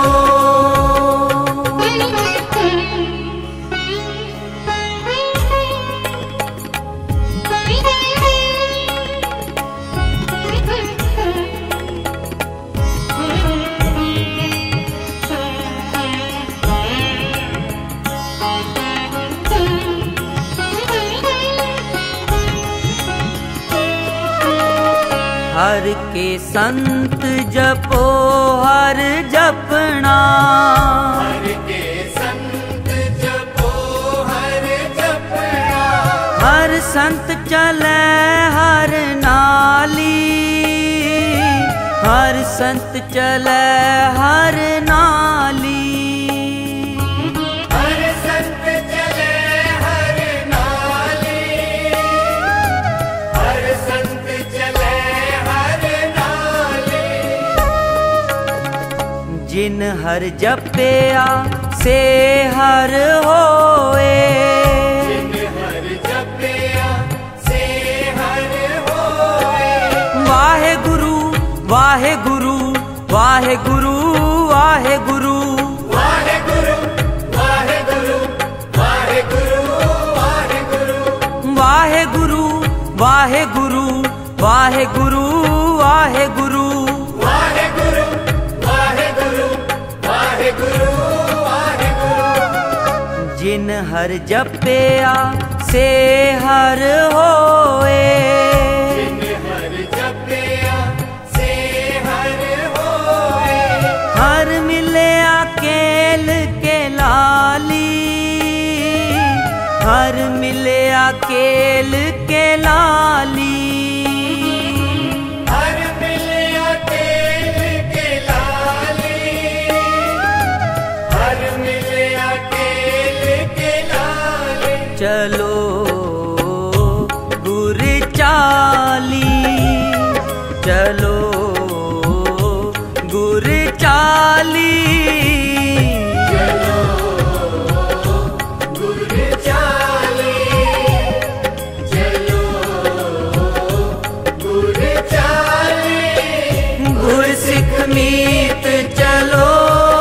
हर के संत जपो हर जपना, हर के संत जपो हर जपना, हर संत चले हर नाली, हर संत चले हर नाली, हर संत चले हर नाली, हर संत चले हर नाली। जिन हर जपया से हर होए, जिन हर जपया से हर होए। वाहे गुरु वाहे गुरु वाहे गुरु वाहे गुरु वाहे गुरु वाहे गुरु वाहे गुरु वाहे गुरु। वाहे गुरु वाहे गुरु वाहे गुरु वाहे गुरु वाहे गुरु वाहे गुरु वाहे गुरु वाहे गुरु। जिन हर जपया से हर होए, जिन हर जपया से हर होए। हर मिले अकेल के लाली, हर मिले अकेल के लाली। हर मिले अकेल के लाली, हर मिले अकेल के लाली। चलो गुर चाली, चलो गुर चाली। चलो गुर चाली, चलो गुर चाली। गुर सिख मीत चलो,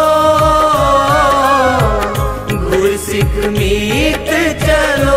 गुर सिख मीत चलो।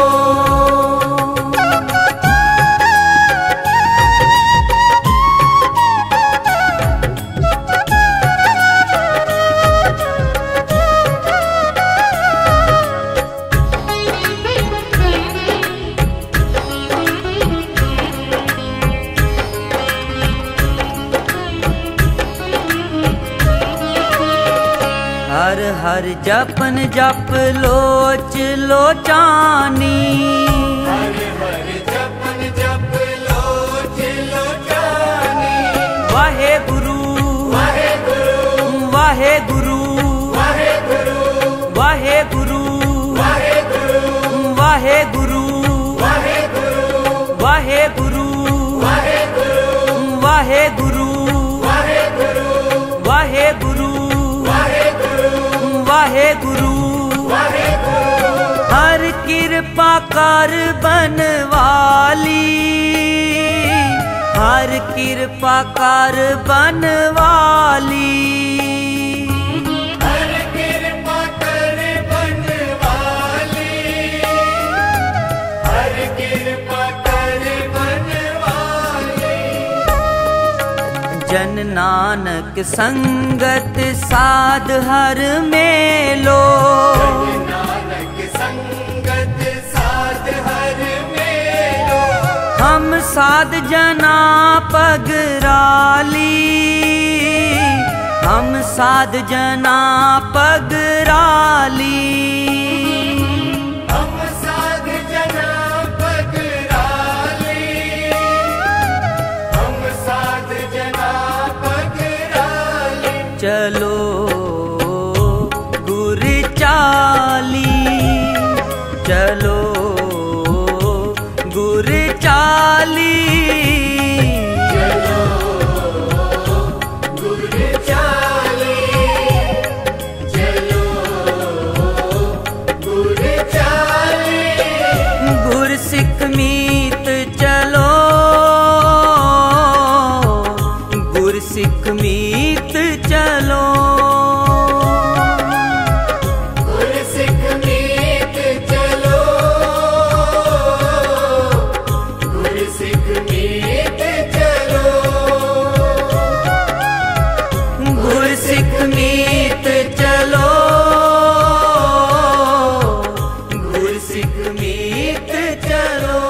हर हर जपन जप लोच लोचानी, हर हर जपन जप लोच लोचानी। वाहे गुरु वाहे गुरु वाहे गुरु वाहे गुरु वाहे गुरु वाहे गुरु वाहे गुरु वाहे गुरु वाहे गुरु वाहे गुरु वाहे गुरु वाहे गुरु वाहे गुरु वाहे गुरु वाहे गुरु। वाहे गुरु। हर कृपा कर बनवाली, हर कृपा कर बनवाली। हर कृपा कर बनवाली, हर कृपा कर बनवाली। जन नानक संगत साध हर मेलो, नानक संगत साध हर मेलो। हम साध जना पगराली, हम साध जना पगराली। हम साध जना पगराली, हम साध जना पगराली। चलो गुर चाली, चलो गुर चाली। चलो गुर चाली, चलो गुर चाली। गुर सिख मीत चलो, गुर सिख मीत चलो। गुर सिख मीत चलो, गुर सिख मीत चलो। गुर सिख मीत चलो, गुर सिख मीत चलो।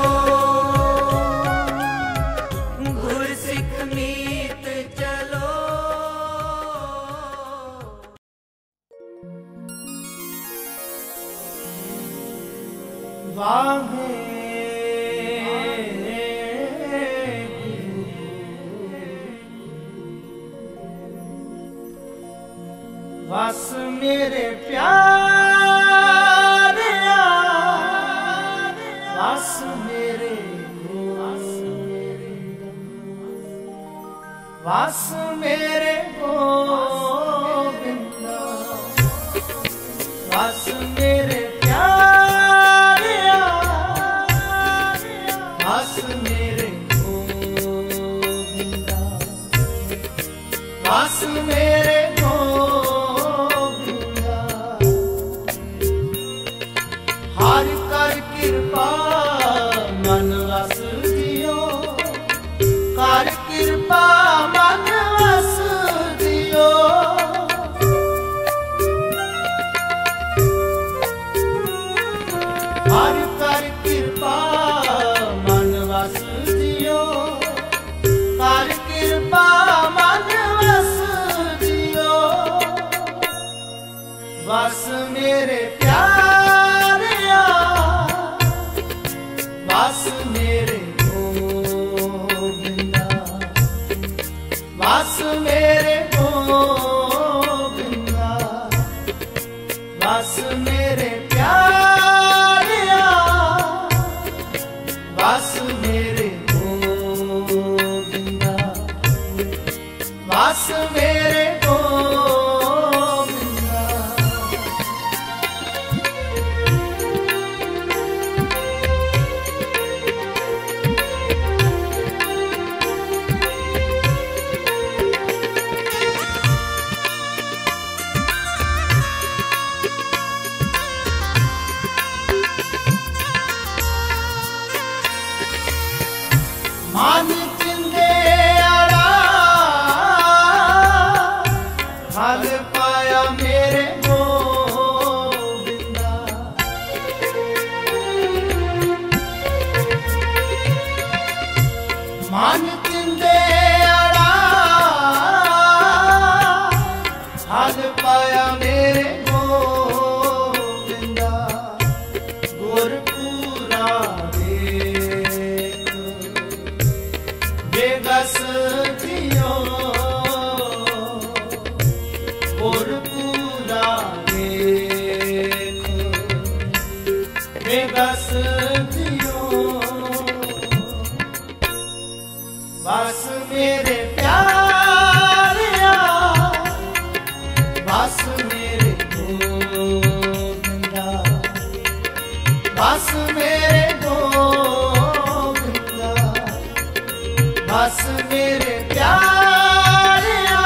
गुर सिख मीत चलो। वाहे वस मेरे प्यारिया, वस मेरे वस मेरे गोविंद बस मेरे प्यारिया, बस मेरे गोविंदा, बस मेरे गोविंदा। हर कर कृपा मन वस दियो, कर कृपा मन वस दियो। हर कर कृपा मन वस दियो, कर कृपा मन वस दियो। बस मेरे प्यारिया, बस मेरे गोविंदा, बस मेरे गोविंदा, बस मेरे प्यारिया, बस मेरे गोविंदा, बस मेरे गोविंदा। मन चिंदे अड़ा फल पाया मेरे गोविंदा। मन चिंदे अड़ा फल पाया मेरे गोविंदा। गुरपुरा बेगस दियो, गुरपुरा देखो बेगस दियो। बस मेरे प्यारिया, बस मेरे गोविंदा, बस मेरे गोविंदा, बस मेरे प्यारिया,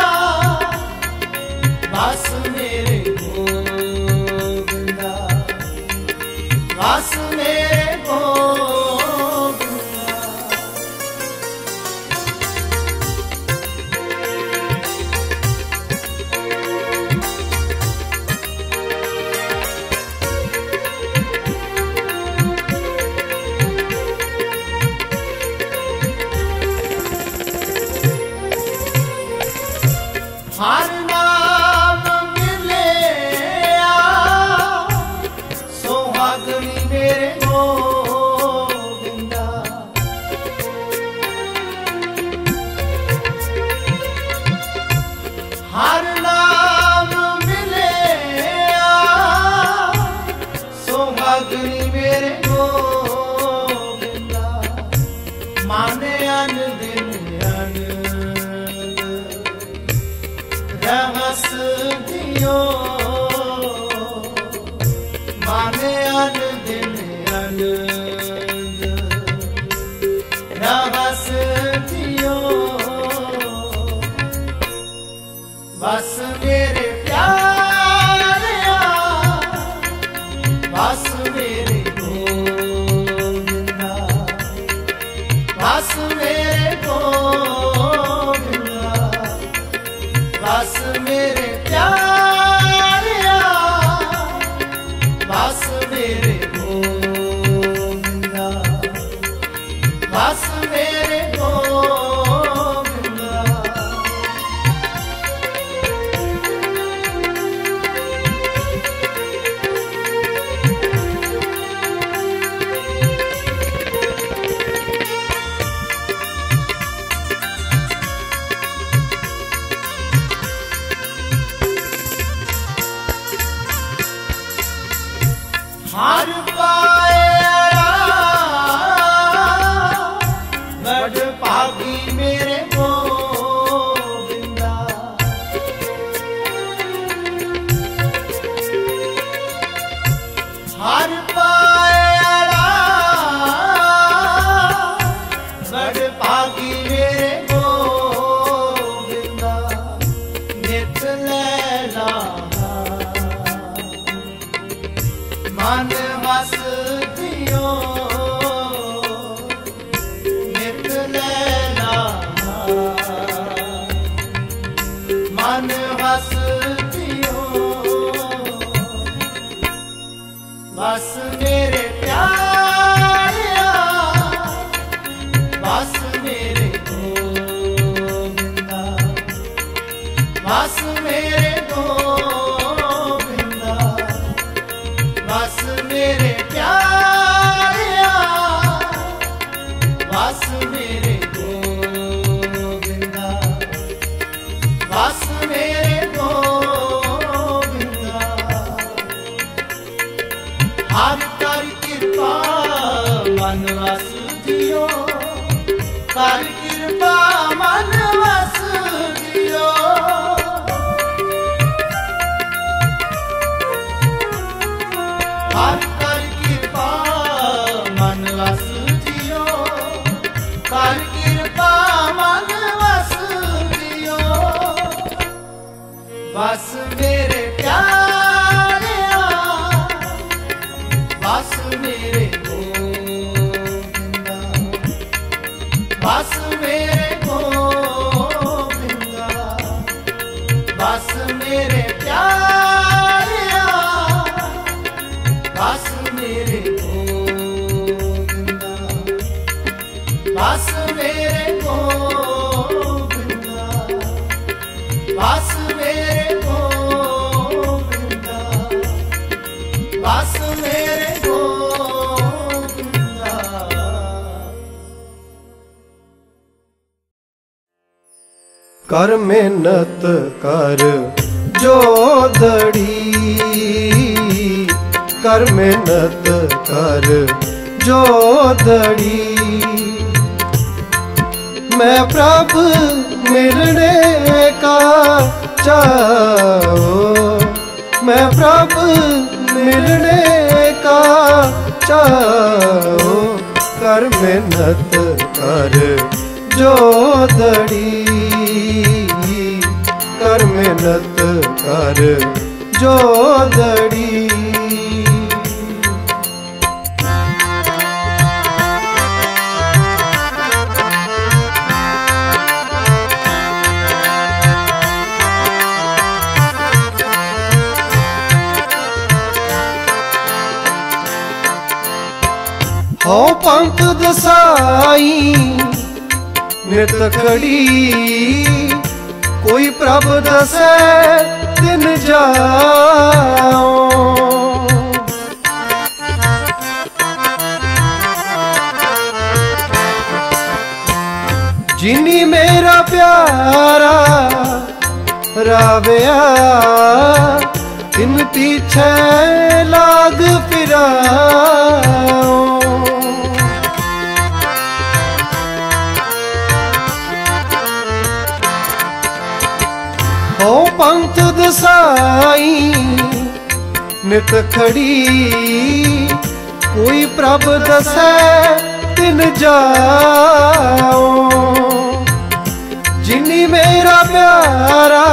बस मेरे गोविंदा, बस मेरे गोविंदा। हर नाम मिले सोहागनी मेरे गोविंदा। हर नाम मिले सोहागनी मेरे गोविंदा। माने अन दिन अन रहस दियो, माने अन दिन अन रहस दियो। बस मेरे प्यारिया, बस मेरे गोविंदा, बस मेरे गोविंदा, बस मेरे प्यारिया, वस जियो बस मेरे प्यारिया बस मेरे गोविंदा बस मेरे गोविंदा बस मेरे प्यारिया बस मेरे गोविंदा बस मेरे गोविंदा हर कर कृपा मन वस दियो कर कृपा मन वस दियो हर कर कृपा मन वस दियो कर कृपा मन वस दियो बस मेरे प्यारिया बस मेरे गोविंदा बस मेरे गोविंदा बस मेरे प्यारिया बस मेरे गोविंदा बस मेरे गोविंदा बस मेरे गोविंदा बस मेरे गोविंदा कर मेहनत कर जोदड़ी कर मेहनत कर जोदड़ी मैं प्रभु मिलने का चाहो मैं प्रभु मिलने का चाहो कर मेहनत कर जोदड़ी कर मेहनत कर जोदड़ी हो पंथ दसाई नित खड़ी कोई प्रभ दसे दिन जाओ जिनी मेरा प्यारा रावया इन पीछे लाग फिराओ हो पंथ दसाई नित खड़ी कोई प्रभ दसे तिन जाओ जिनी मेरा प्यारा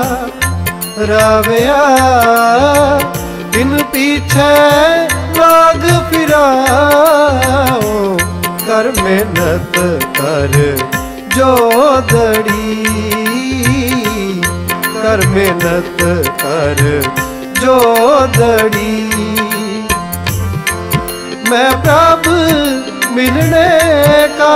रावया दिन पीछे लाग फिराओ कर मेहनत कर जोदड़ी कर मेहनत कर जोदड़ी मैं प्रभु मिलने का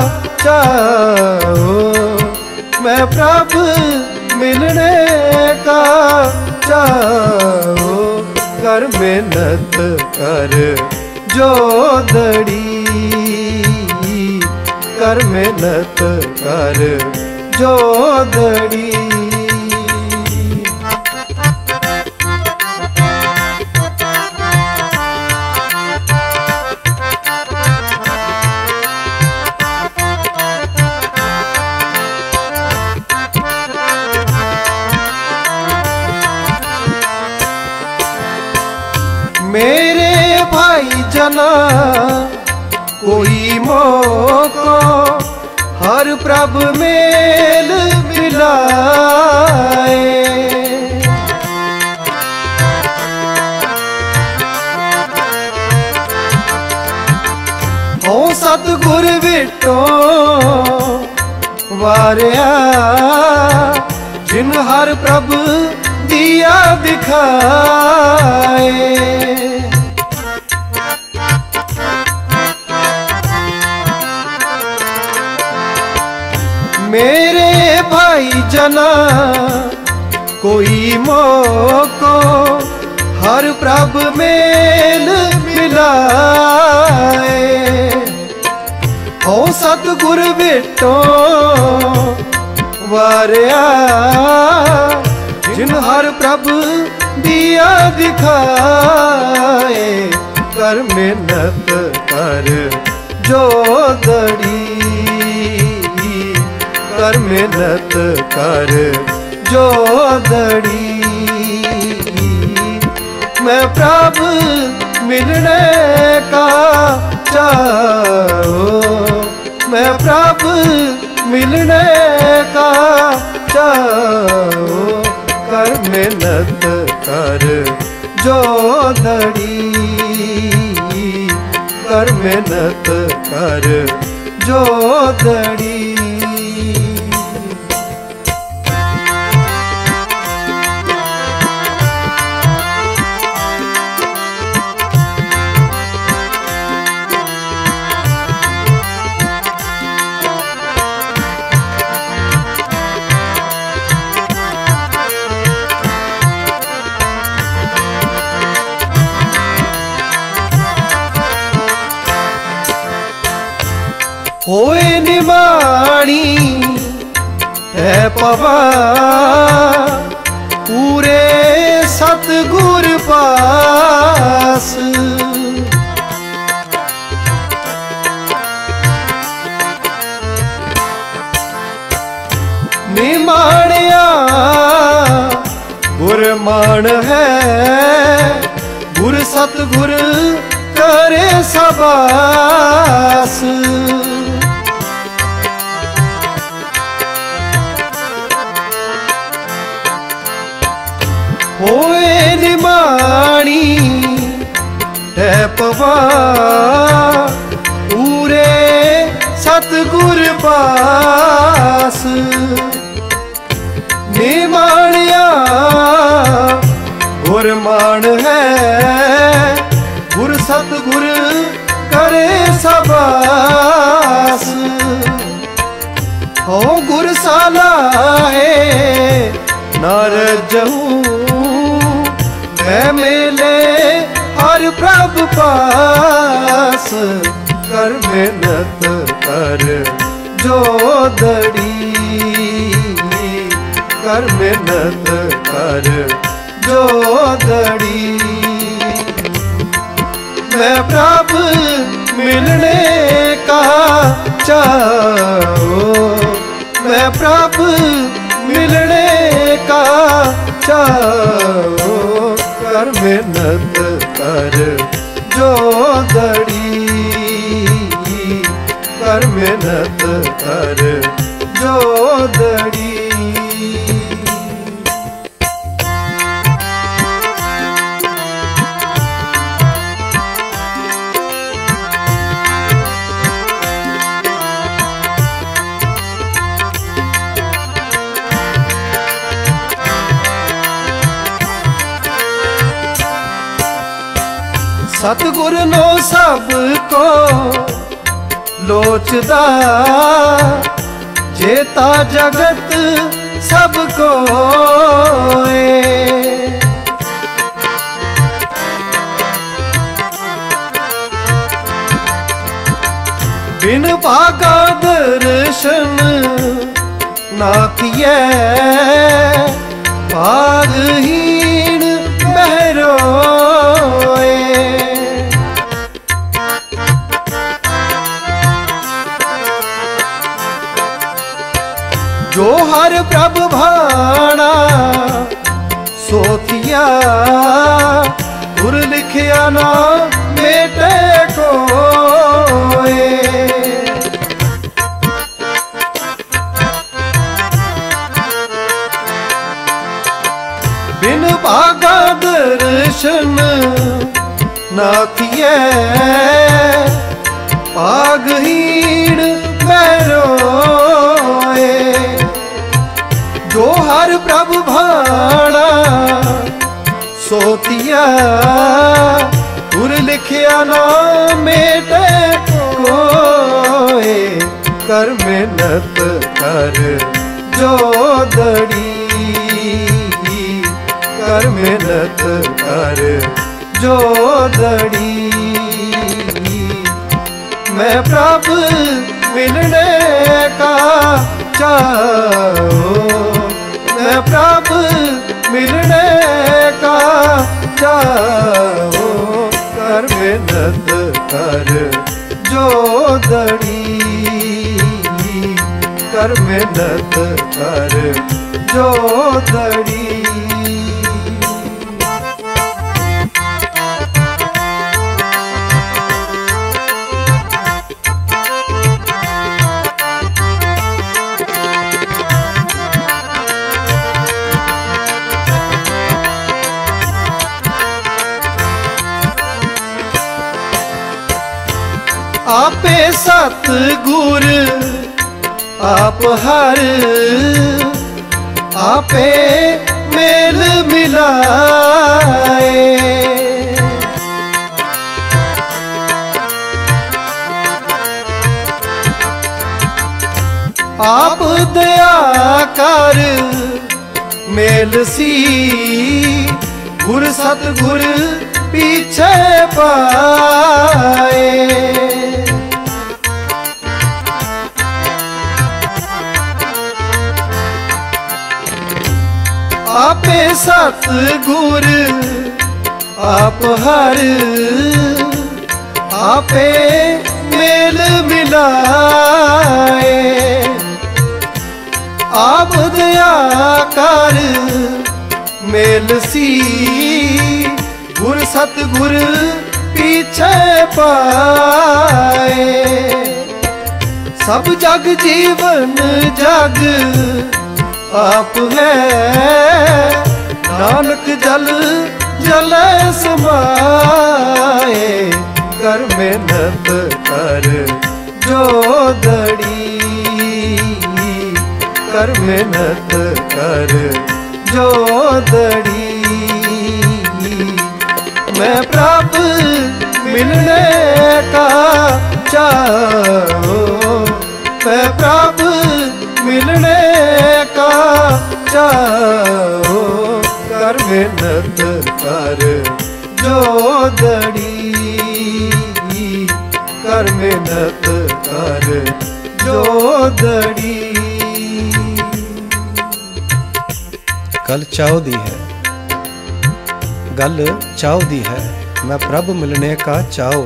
चाहो मैं प्रभु मिलने का चाहो कर मेहनत कर जोदड़ी कर मेहनत कर जोदड़ी मेरे भाई जना कोई मोको हर प्रभ मेल मिलाए हो सतगुर विटो वारिया जिन हर प्रभ दिया दिखाए। मेरे भाई जना कोई मोको हर प्रभ मेल मिलाए। ओ सतगुर बेटो वारिया जिन हर प्रभ दिया दिखाए। कर मेहनत कर जो दड़ी, कर मेहनत कर जो दड़ी। मैं प्रभु मिलने का चाहो, मैं प्रभु मिलने का चाहो। कर मेहनत कर जो दड़ी, कर मेहनत कर जो दड़ी। होए निमाणी है पवा पूरे सतगुर पास। निमाणिया गुरमान है, गुर सतगुर करे सबास। होए निमाणी है पवा पूरे सतगुर पास। निमाणिया गुरमान है, गुर सतगुर करे सबास। हो गुर साला है नार जहूं, मैं मेले हर प्रभु पास। कर मेहनत कर जो दड़ी, कर मेहनत कर जो दड़ी। मैं प्रभु मिलने का चाहो, मैं प्रभु मिलने का चाहो। कर मेहनत कर जो दड़ी, कर मेहनत कर जो दड़ी। सतगुर नो सब को लोचदा, जेता जगत सब को। बिन भागा दर्शन ना किए, भागहीन बहरोए। जो हर प्रभ भाना सोथिया, गुर लिखिया ना बेटे कोए। बिन भागा दर्शन ना किए, भागहीन बहरोए। जो ਜੋ ਹਰ ਪ੍ਰਭ ਭਾਣਾ ਸੋਤੀਆ ਗੁਰ ਲਿਖਿਆ ਨਾ ਮੇਟੇ ਕੋਏ ਕਰ ਮਿਹਨਤ ਕਰ ਜੋਦੜੀ ਕਰ ਮਿਹਨਤ ਕਰ ਜੋਦੜੀ मैं प्रभ मिलने का चाहो मैं प्रभ मिलने का चाहो कर मेहनत कर जोदड़ी कर मेहनत कर जोदड़ी आपे सतगुर आप हर आपे मेल मिलाए आप दया कर मेल सी गुर सतगुर पीछे पाए आपे सतगुर आप हर आपे मेल मिलाए आप दया कर मेल सी गुर सतगुर पीछे पाए सब जग जीवन जग आप है नानक जल जल समाए कर मेहनत कर जोदड़ी कर मेहनत कर जोदड़ी मैं प्रभ मिलने का चाहो मैं प्रभ मिलने का चाहो कर मेहनत कर जोदड़ी कर मेहनत कर जोदड़ी। गल चाहो दी है, गल चाहो दी है। मैं प्रभु मिलने का चाहो,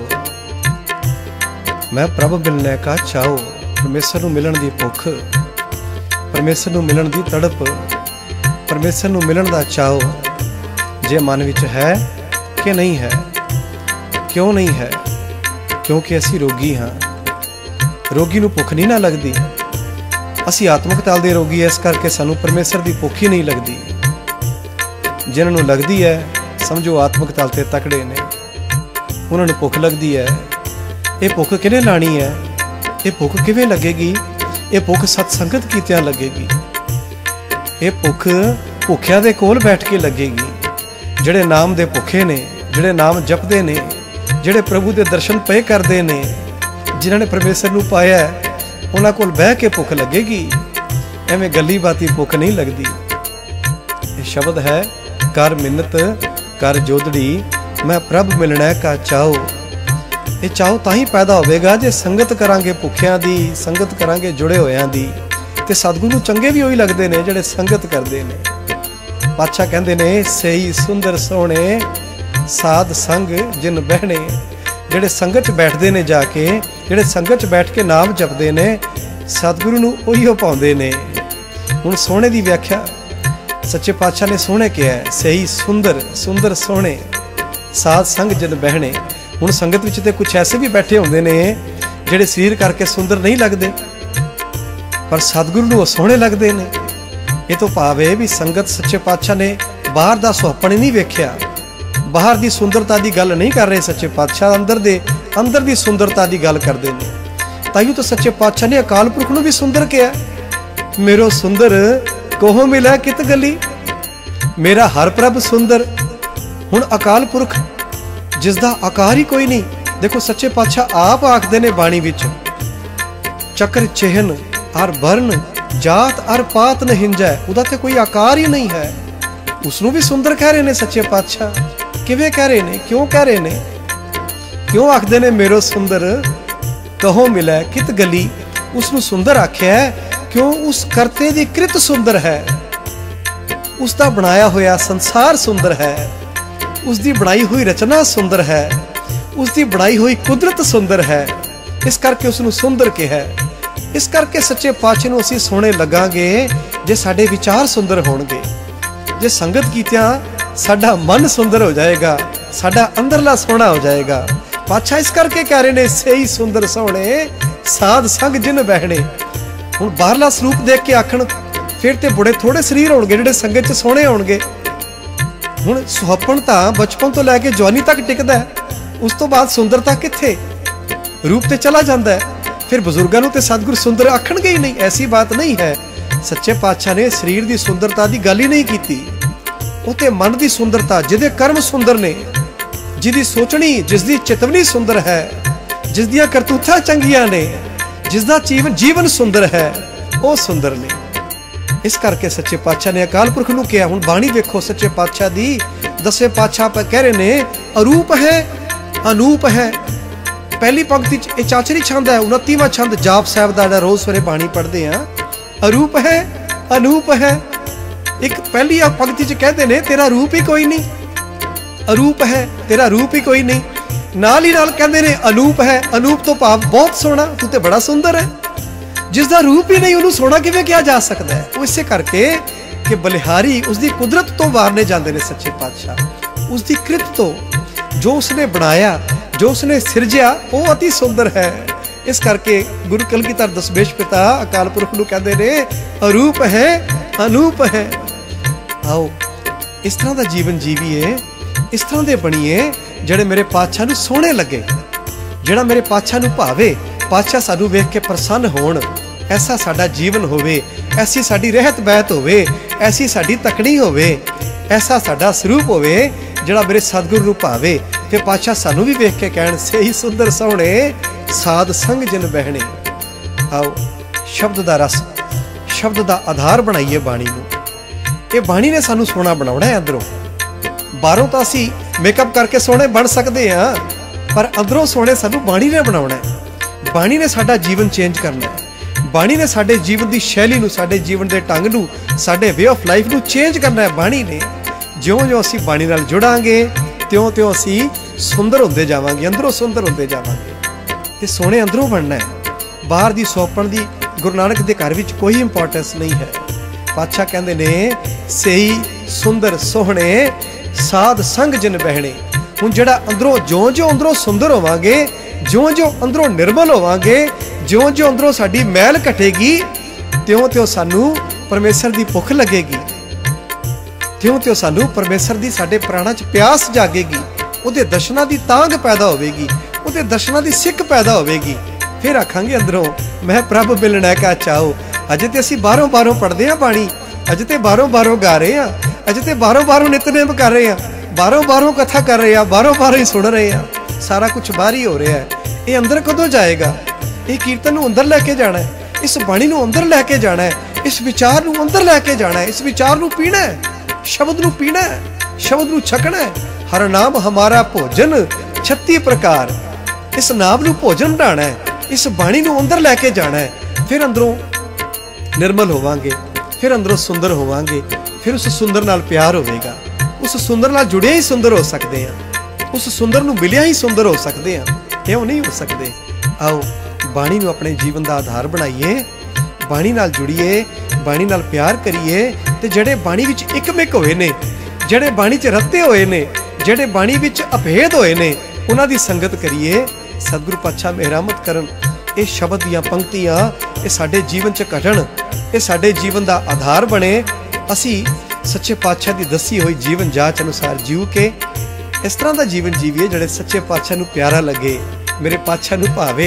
मैं प्रभु मिलने का चाहो। परमेश्वर नूं मिलण दी भुख, परमेश्वर नूं मिलण दी तड़प, परमेश्वर नूं मिलण दा चाहो जे मन विच है कि नहीं है। क्यों नहीं है? क्योंकि असी रोगी हाँ। रोगी नूं भुख नहीं ना लगदी। असी आत्मक तल दे रोगी है, इस करके सानूं परमेश्वर दी भुख ही नहीं लगदी। जिन्हां नूं लगदी है समझो आत्मक तल ते तकड़े ने, उन्हां नूं भुख लगदी है। ये भुख किवें लाणी है? ये भुख किवें लगेगी? ये भुख सतसंगत कीतियां लगेगी। ये भुख भुखिया दे कोल बैठ के लगेगी। जिहड़े नाम दे भुखे ने, जिहड़े नाम जपदे ने, जिहड़े प्रभु दे दर्शन पे करदे ने, जिन्हां ने परमेश्वर नूं पाया उन्हां कोल बह के भुख लगेगी। एवें गली बाती भुख नहीं लगदी। ये शब्द है कर मिन्नत कर जोदड़ी, मैं प्रभ मिलना का चाहो। ये चाहो तां ही पैदा होवेगा जे संगत करांगे भुखियां दी, संगत करांगे जुड़े होयां दी। ते सतगुरू चंगे भी उही लगदे ने जिहड़े संगत करदे ने। पातशाह कहंदे ने सही सुंदर सोहणे साध संग जिन बहने। जिहड़े संगत च बैठदे ने जाके, जिहड़े संगत च बैठ के नाम जपदे ने, सतगुरू नूं उही पाउंदे ने। हुण सोहणे दी व्याख्या सच्चे पातशाह ने सोहणे किहा है, सही सुंदर सुंदर सोहणे साध संग जिन बहने। हुण संगत विच ते कुछ ऐसे भी बैठे होंदे ने जिहड़े शरीर करके सुंदर नहीं लगदे, पर सतगुरू नूं सोहणे लगदे ने। ये तो भाव है भी संगत सच्चे पातशाह ने बाहर दा सुहपण नहीं वेख्या, बाहर दी सुंदरता दी गल नहीं कर रहे सच्चे पातशाह, अंदर दी सुंदरता दी गल करदे ने। ताइयों तो सच्चे पातशाह ने अकाल पुरख नूं भी सुंदर कहा, मेरो सुंदर ਕੋਹ ਮਿਲੈ ਕਿਤ ਗਲੀ। ਮੇਰਾ ਹਰ ਪ੍ਰਭ ਸੁੰਦਰ। ਹੁਣ ਅਕਾਲ ਪੁਰਖ ਜਿਸ ਦਾ ਆਕਾਰ ਹੀ ਕੋਈ ਨਹੀਂ। ਦੇਖੋ ਸੱਚੇ ਪਾਤਸ਼ਾਹ ਆਪ ਆਖਦੇ ਨੇ ਬਾਣੀ ਵਿੱਚ, ਚੱਕਰ ਚਿਹਨ ਅਰ ਵਰਨ ਜਾਤ ਅਰ ਪਾਤ ਨ ਹਿੰਜੈ। ਉਹਦਾ ਤੇ ਕੋਈ ਆਕਾਰ ਹੀ ਨਹੀਂ ਹੈ, ਉਸ ਨੂੰ ਵੀ ਸੁੰਦਰ ਕਹਿ ਰਹੇ ਨੇ ਸੱਚੇ ਪਾਤਸ਼ਾਹ। ਕਿਵੇਂ ਕਹਿ ਰਹੇ ਨੇ, ਕਿਉਂ ਕਹਿ ਰਹੇ ਨੇ, ਕਿਉਂ ਆਖਦੇ ਨੇ ਮੇਰੋ ਸੁੰਦਰ ਕਹੋ ਮਿਲੈ ਕਿਤ ਗਲੀ। ਉਸ ਨੂੰ ਸੁੰਦਰ ਆਖਿਆ ਕਿਉਂ ਉਸ ਕਰਤੇ ਦੀ ਕ੍ਰਿਤ ਸੁੰਦਰ ਹੈ, ਉਸ ਦਾ ਬਣਾਇਆ ਹੋਇਆ ਸੰਸਾਰ ਸੁੰਦਰ ਹੈ, ਉਸ ਦੀ ਬਣਾਈ ਹੋਈ ਰਚਨਾ ਸੁੰਦਰ ਹੈ, ਉਸ ਦੀ ਬਣਾਈ ਹੋਈ ਕੁਦਰਤ ਸੁੰਦਰ ਹੈ। ਇਸ ਕਰਕੇ ਉਸ ਨੂੰ ਸੁੰਦਰ ਕਿਹਾ। ਇਸ ਕਰਕੇ ਸੱਚੇ ਪਾਤਸ਼ਾਹ ਨੂੰ ਅਸੀਂ ਸੋਹਣੇ ਲੱਗਾਂਗੇ ਜੇ ਸਾਡੇ ਵਿਚਾਰ ਸੁੰਦਰ ਹੋਣਗੇ, ਜੇ ਸੰਗਤ ਕੀਤਿਆਂ ਸਾਡਾ ਮਨ ਸੁੰਦਰ ਹੋ ਜਾਏਗਾ, ਸਾਡਾ ਅੰਦਰਲਾ ਸੋਹਣਾ ਹੋ ਜਾਏਗਾ। ਪਾਤਸ਼ਾਹ ਇਸ ਕਰਕੇ ਕਹਿ ਰਹੇ ਨੇ ਸਹੀ ਸੁੰਦਰ ਸੋਹਣੇ ਸਾਧ ਸੰਗ ਜਿਨ ਬਹਿਣੇ। ਹੁਣ ਬਾਹਰਲਾ ਸਰੂਪ ਦੇਖ ਕੇ ਆਖਣ ਫਿਰ ਤੇ ਬੜੇ ਥੋੜੇ ਸਰੀਰ ਹੋਣਗੇ ਜਿਹੜੇ ਸੰਗਤ 'ਚ ਸੋਹਣੇ ਹੋਣਗੇ। ਹੁਣ ਸੁਹੱਪਣ ਤਾਂ ਬਚਪਨ ਤੋਂ ਲੈ ਕੇ ਜਵਾਨੀ ਤੱਕ ਟਿਕਦਾ ਹੈ, ਉਸ ਤੋਂ ਬਾਅਦ ਸੁੰਦਰਤਾ ਕਿੱਥੇ, ਰੂਪ ਤੇ ਚਲਾ ਜਾਂਦਾ ਹੈ। ਫਿਰ ਬਜ਼ੁਰਗਾਂ ਨੂੰ ਤੇ ਸਤਿਗੁਰ ਸੁੰਦਰ ਆਖਣਗੇ ਹੀ ਨਹੀਂ, ਐਸੀ ਬਾਤ ਨਹੀਂ ਹੈ। ਸੱਚੇ ਪਾਤਸ਼ਾਹ ਨੇ ਸਰੀਰ ਦੀ ਸੁੰਦਰਤਾ ਦੀ ਗੱਲ ਹੀ ਨਹੀਂ ਕੀਤੀ, ਉਹ ਤੇ ਮਨ ਦੀ ਸੁੰਦਰਤਾ, ਜਿਹਦੇ ਕਰਮ ਸੁੰਦਰ ਨੇ, ਜਿਹਦੀ ਸੋਚਣੀ, ਜਿਸ ਦੀ ਚਿਤਵਨੀ ਸੁੰਦਰ ਹੈ, ਜਿਸ ਦੀਆਂ ਕਰਤੂਤਾਂ ਚੰਗੀਆਂ ਨੇ, ਜਿਸ ਦਾ ਜੀਵਨ ਸੁੰਦਰ ਹੈ, ਉਹ ਸੁੰਦਰ ਨੇ। ਇਸ ਕਰਕੇ ਸੱਚੇ ਪਾਤਸ਼ਾਹ ਨੇ ਅਕਾਲ ਪੁਰਖ ਨੂੰ ਕਿਹਾ। ਹੁਣ ਬਾਣੀ ਵੇਖੋ ਸੱਚੇ ਪਾਤਸ਼ਾਹ ਦੀ, ਦਸਵੇਂ ਪਾਤਸ਼ਾਹ ਕਹਿ ਰਹੇ ਨੇ ਅਰੂਪ ਹੈ ਅਨੂਪ ਹੈ। ਪਹਿਲੀ ਪੰਕਤੀ 'ਚ ਇਹ ਚਾਚਰੀ ਛੰਦ ਹੈ, 29ਵਾਂ ਛੰਦ ਜਾਪ ਸਾਹਿਬ ਦਾ ਜਿਹੜਾ ਰੋਜ਼ ਸਵੇਰੇ ਬਾਣੀ ਪੜ੍ਹਦੇ ਆ। ਅਰੂਪ ਹੈ ਅਨੂਪ ਹੈ। ਇੱਕ ਪਹਿਲੀ ਪੰਕਤੀ 'ਚ ਕਹਿੰਦੇ ਨੇ ਤੇਰਾ ਰੂਪ ਹੀ ਕੋਈ ਨਹੀਂ, ਅਰੂਪ ਹੈ ਤੇਰਾ ਰੂਪ ਹੀ ਕੋਈ ਨਹੀਂ। ਨਾਲ ਹੀ ਨਾਲ ਕਹਿੰਦੇ ਨੇ ਅਨੂਪ ਹੈ। ਅਨੂਪ ਤੋਂ ਭਾਵ ਬਹੁਤ ਸੋਹਣਾ, ਤੂੰ ਤੇ ਬੜਾ ਸੁੰਦਰ ਹੈ। ਜਿਸ ਦਾ ਰੂਪ ਹੀ ਨਹੀਂ ਉਹਨੂੰ ਸੋਹਣਾ ਕਿਵੇਂ ਕਿਹਾ ਜਾ ਸਕਦਾ ਹੈ। ਉਹ ਇਸੇ ਕਰਕੇ ਕਿ ਬਲਿਹਾਰੀ ਉਸ ਦੀ ਕੁਦਰਤ ਤੋਂ ਵਾਰਨੇ ਜਾਂਦੇ ਨੇ ਸੱਚੇ ਪਾਤਸ਼ਾਹ, ਉਸ ਦੀ ਕ੍ਰਿਤ ਤੋਂ, ਜੋ ਉਸਨੇ ਬਣਾਇਆ, ਜੋ ਉਸਨੇ ਸਿਰਜਿਆ, ਉਹ ਅਤੀ ਸੁੰਦਰ ਹੈ। ਇਸ ਕਰਕੇ ਗੁਰੂ ਕਲਗੀਧਰ ਦਸਮੇਸ਼ ਪਿਤਾ ਅਕਾਲ ਪੁਰਖ ਨੂੰ ਕਹਿੰਦੇ ਨੇ ਅਰੂਪ ਹੈ ਅਨੂਪ ਹੈ। ਆਓ ਇਸ ਤਰ੍ਹਾਂ ਦਾ ਜੀਵਨ ਜੀਵੀਏ, ਇਸ ਤਰ੍ਹਾਂ ਦੇ ਬਣੀਏ ਜਿਹੜੇ ਮੇਰੇ ਪਾਤਸ਼ਾਹ ਨੂੰ ਸੋਹਣੇ ਲੱਗੇ, ਜਿਹੜਾ ਮੇਰੇ ਪਾਤਸ਼ਾਹ ਨੂੰ ਭਾਵੇ, ਪਾਤਸ਼ਾਹ ਸਾਨੂੰ ਵੇਖ ਕੇ ਪ੍ਰਸੰਨ ਹੋਣ। ਐਸਾ ਸਾਡਾ ਜੀਵਨ ਹੋਵੇ, ਐਸੀ ਸਾਡੀ ਰਹਿਤ ਬਹਿਤ ਹੋਵੇ, ਐਸੀ ਸਾਡੀ ਤਕਣੀ ਹੋਵੇ, ਐਸਾ ਸਾਡਾ ਸਰੂਪ ਹੋਵੇ ਜਿਹੜਾ ਮੇਰੇ ਸਤਿਗੁਰੂ ਨੂੰ ਭਾਵੇ। ਤੇ ਪਾਤਸ਼ਾਹ ਸਾਨੂੰ ਵੀ ਵੇਖ ਕੇ ਕਹਿਣ ਸਹੀ ਸੁੰਦਰ ਸੋਹਣੇ ਸਾਧ ਸੰਗ ਜਿਨ ਬਹਿਣੇ। ਆਓ ਸ਼ਬਦ ਦਾ ਰਸ, ਸ਼ਬਦ ਦਾ ਆਧਾਰ ਬਣਾਈਏ ਬਾਣੀ ਨੂੰ। ਇਹ ਬਾਣੀ ਨੇ ਸਾਨੂੰ ਸੋਹਣਾ ਬਣਾਉਣਾ ਹੈ ਅੰਦਰੋਂ। ਬਾਹਰੋਂ ਤਾਂ ਅਸੀਂ ਮੇਕਅਪ ਕਰਕੇ ਸੋਹਣੇ ਬਣ ਸਕਦੇ ਹਾਂ, ਪਰ ਅੰਦਰੋਂ ਸੋਹਣੇ ਸਾਨੂੰ ਬਾਣੀ ਨੇ ਬਣਾਉਣਾ ਹੈ। ਬਾਣੀ ਨੇ ਸਾਡਾ ਜੀਵਨ ਚੇਂਜ ਕਰਨਾ ਹੈ। ਬਾਣੀ ਨੇ ਸਾਡੇ ਜੀਵਨ ਦੀ ਸ਼ੈਲੀ ਨੂੰ, ਸਾਡੇ ਜੀਵਨ ਦੇ ਢੰਗ ਨੂੰ, ਸਾਡੇ ਵੇ ਆਫ ਲਾਈਫ ਨੂੰ ਚੇਂਜ ਕਰਨਾ ਹੈ। ਬਾਣੀ ਨੇ ਜਿਉਂ-ਜਿਉਂ ਅਸੀਂ ਬਾਣੀ ਨਾਲ ਜੁੜਾਂਗੇ ਤਿਉਂ-ਤਿਉਂ ਅਸੀਂ ਸੁੰਦਰ ਹੁੰਦੇ ਜਾਵਾਂਗੇ, ਅੰਦਰੋਂ ਸੁੰਦਰ ਹੁੰਦੇ ਜਾਵਾਂਗੇ ਤੇ ਸੋਹਣੇ ਅੰਦਰੋਂ ਬਣਨਾ ਹੈ। ਬਾਹਰ ਦੀ ਸੋਪਣ ਦੀ ਗੁਰੂ ਨਾਨਕ ਦੇ ਘਰ ਵਿੱਚ ਕੋਈ ਇੰਪੋਰਟੈਂਸ ਨਹੀਂ ਹੈ। ਪਾਤਸ਼ਾਹ ਕਹਿੰਦੇ ਨੇ ਸਹੀ ਸੁੰਦਰ ਸੋਹਣੇ ਸਾਧ ਸੰਗ ਜਿਨ ਬਹਿਣੇ। ਹੁਣ ਜਿਹੜਾ ਅੰਦਰੋਂ ਜਿਉਂ-ਜਿਉਂ ਅੰਦਰੋਂ ਸੁੰਦਰ ਹੋਵਾਂਗੇ, ਜਿਉਂ-ਜਿਉਂ ਅੰਦਰੋਂ ਨਿਰਮਲ ਹੋਵਾਂਗੇ, ਜਿਉਂ-ਜਿਉਂ ਅੰਦਰੋਂ ਸਾਡੀ ਮੈਲ ਘਟੇਗੀ, ਤਿਉਂ-ਤਿਉਂ ਸਾਨੂੰ ਪਰਮੇਸ਼ਰ ਦੀ ਭੁੱਖ ਲੱਗੇਗੀ, ਤਿਉਂ-ਤਿਉਂ ਸਾਨੂੰ ਪਰਮੇਸ਼ਰ ਦੀ ਸਾਡੇ ਪ੍ਰਾਣਾਂ 'ਚ ਪਿਆਸ ਜਾਗੇਗੀ, ਉਹਦੇ ਦਰਸ਼ਨਾਂ ਦੀ ਤਾਂਘ ਪੈਦਾ ਹੋਵੇਗੀ, ਉਹਦੇ ਦਰਸ਼ਨਾਂ ਦੀ ਸਿੱਖ ਪੈਦਾ ਹੋਵੇਗੀ। ਫਿਰ ਆਖਾਂਗੇ ਅੰਦਰੋਂ ਮੈਂ ਪ੍ਰਭ ਮਿਲਣਾ ਕਾ ਚਾਹੋ। ਅਜੇ ਤੇ ਅਸੀਂ ਬਾਹਰੋਂ ਪੜ੍ਹਦੇ ਹਾਂ ਬਾਣੀ, ਅਜੇ ਤੇ ਬਾਹਰੋਂ ਗਾ ਰਹੇ ਹਾਂ, ਅਜੇ ਤੇ ਬਾਹਰੋਂ ਨਿਤਨੇਮ ਕਰ ਰਹੇ ਹਾਂ, ਬਾਹਰੋਂ ਕਥਾ ਕਰ ਰਹੇ ਹਾਂ, ਬਾਹਰੋਂ ਹੀ ਸੁਣ ਰਹੇ ਹਾਂ। ਸਾਰਾ ਕੁਝ ਬਾਹਰ ਹੀ ਹੋ ਰਿਹਾ ਹੈ। ਇਹ ਅੰਦਰ ਕਦੋਂ ਜਾਏਗਾ? ਇਹ ਕੀਰਤਨ ਨੂੰ ਅੰਦਰ ਲੈ ਕੇ ਜਾਣਾ ਹੈ, ਇਸ ਬਾਣੀ ਨੂੰ ਅੰਦਰ ਲੈ ਕੇ ਜਾਣਾ ਹੈ, ਇਸ ਵਿਚਾਰ ਨੂੰ ਅੰਦਰ ਲੈ ਕੇ ਜਾਣਾ ਹੈ, ਇਸ ਵਿਚਾਰ ਨੂੰ ਪੀਣਾ ਹੈ, ਸ਼ਬਦ ਨੂੰ ਪੀਣਾ ਹੈ, ਸ਼ਬਦ ਨੂੰ ਛਕਣਾ ਹੈ। ਹਰ ਨਾਮ ਹਮਾਰਾ ਭੋਜਨ 36 ਪ੍ਰਕਾਰ। ਇਸ ਨਾਮ ਨੂੰ ਭੋਜਨ ਬਣਾਉਣਾ ਹੈ, ਇਸ ਬਾਣੀ ਨੂੰ ਅੰਦਰ ਲੈ ਕੇ ਜਾਣਾ ਹੈ। ਫਿਰ ਅੰਦਰੋਂ ਨਿਰਮਲ ਹੋਵਾਂਗੇ, ਫਿਰ ਅੰਦਰੋਂ ਸੁੰਦਰ ਹੋਵਾਂਗੇ, ਫਿਰ ਉਸ ਸੁੰਦਰ ਨਾਲ ਪਿਆਰ ਹੋਵੇਗਾ। ਉਸ ਸੁੰਦਰ ਨਾਲ ਜੁੜਿਆ ਹੀ ਸੁੰਦਰ ਹੋ ਸਕਦੇ ਹਾਂ, ਉਸ ਸੁੰਦਰ ਨੂੰ ਮਿਲਿਆ ਹੀ ਸੁੰਦਰ ਹੋ ਸਕਦੇ ਹਾਂ। ਕਿਉਂ ਨਹੀਂ ਹੋ ਸਕਦੇ? ਆਓ ਬਾਣੀ ਨੂੰ ਆਪਣੇ ਜੀਵਨ ਦਾ ਆਧਾਰ ਬਣਾਈਏ, ਬਾਣੀ ਨਾਲ ਜੁੜੀਏ, ਬਾਣੀ ਨਾਲ ਪਿਆਰ ਕਰੀਏ ਤੇ ਜਿਹੜੇ ਬਾਣੀ ਵਿੱਚ ਇੱਕਮਿਕ ਹੋਏ ਨੇ, ਜਿਹੜੇ ਬਾਣੀ 'ਚ ਰੱਤੇ ਹੋਏ ਨੇ, ਜਿਹੜੇ ਬਾਣੀ ਵਿੱਚ ਅਭੇਦ ਹੋਏ ਨੇ, ਉਹਨਾਂ ਦੀ ਸੰਗਤ ਕਰੀਏ। ਸਤਿਗੁਰੂ ਪਾਤਸ਼ਾਹ ਮਿਹਰਮਤ ਕਰਨ, ਇਹ ਸ਼ਬਦ ਦੀਆਂ ਪੰਕਤੀਆਂ ਇਹ ਸਾਡੇ ਜੀਵਨ 'ਚ ਘਟਣ, ਇਹ ਸਾਡੇ ਜੀਵਨ ਦਾ ਆਧਾਰ ਬਣੇ। ਅਸੀਂ ਸੱਚੇ ਪਾਤਸ਼ਾਹ ਦੀ ਦੱਸੀ ਹੋਈ ਜੀਵਨ ਜਾਚ ਅਨੁਸਾਰ ਜੀਉ ਕੇ ਇਸ ਤਰ੍ਹਾਂ ਦਾ ਜੀਵਨ ਜੀਵੀਏ ਜਿਹੜੇ ਸੱਚੇ ਪਾਤਸ਼ਾਹ ਨੂੰ ਪਿਆਰਾ ਲੱਗੇ, ਮੇਰੇ ਪਾਤਸ਼ਾਹ ਨੂੰ ਭਾਵੇ,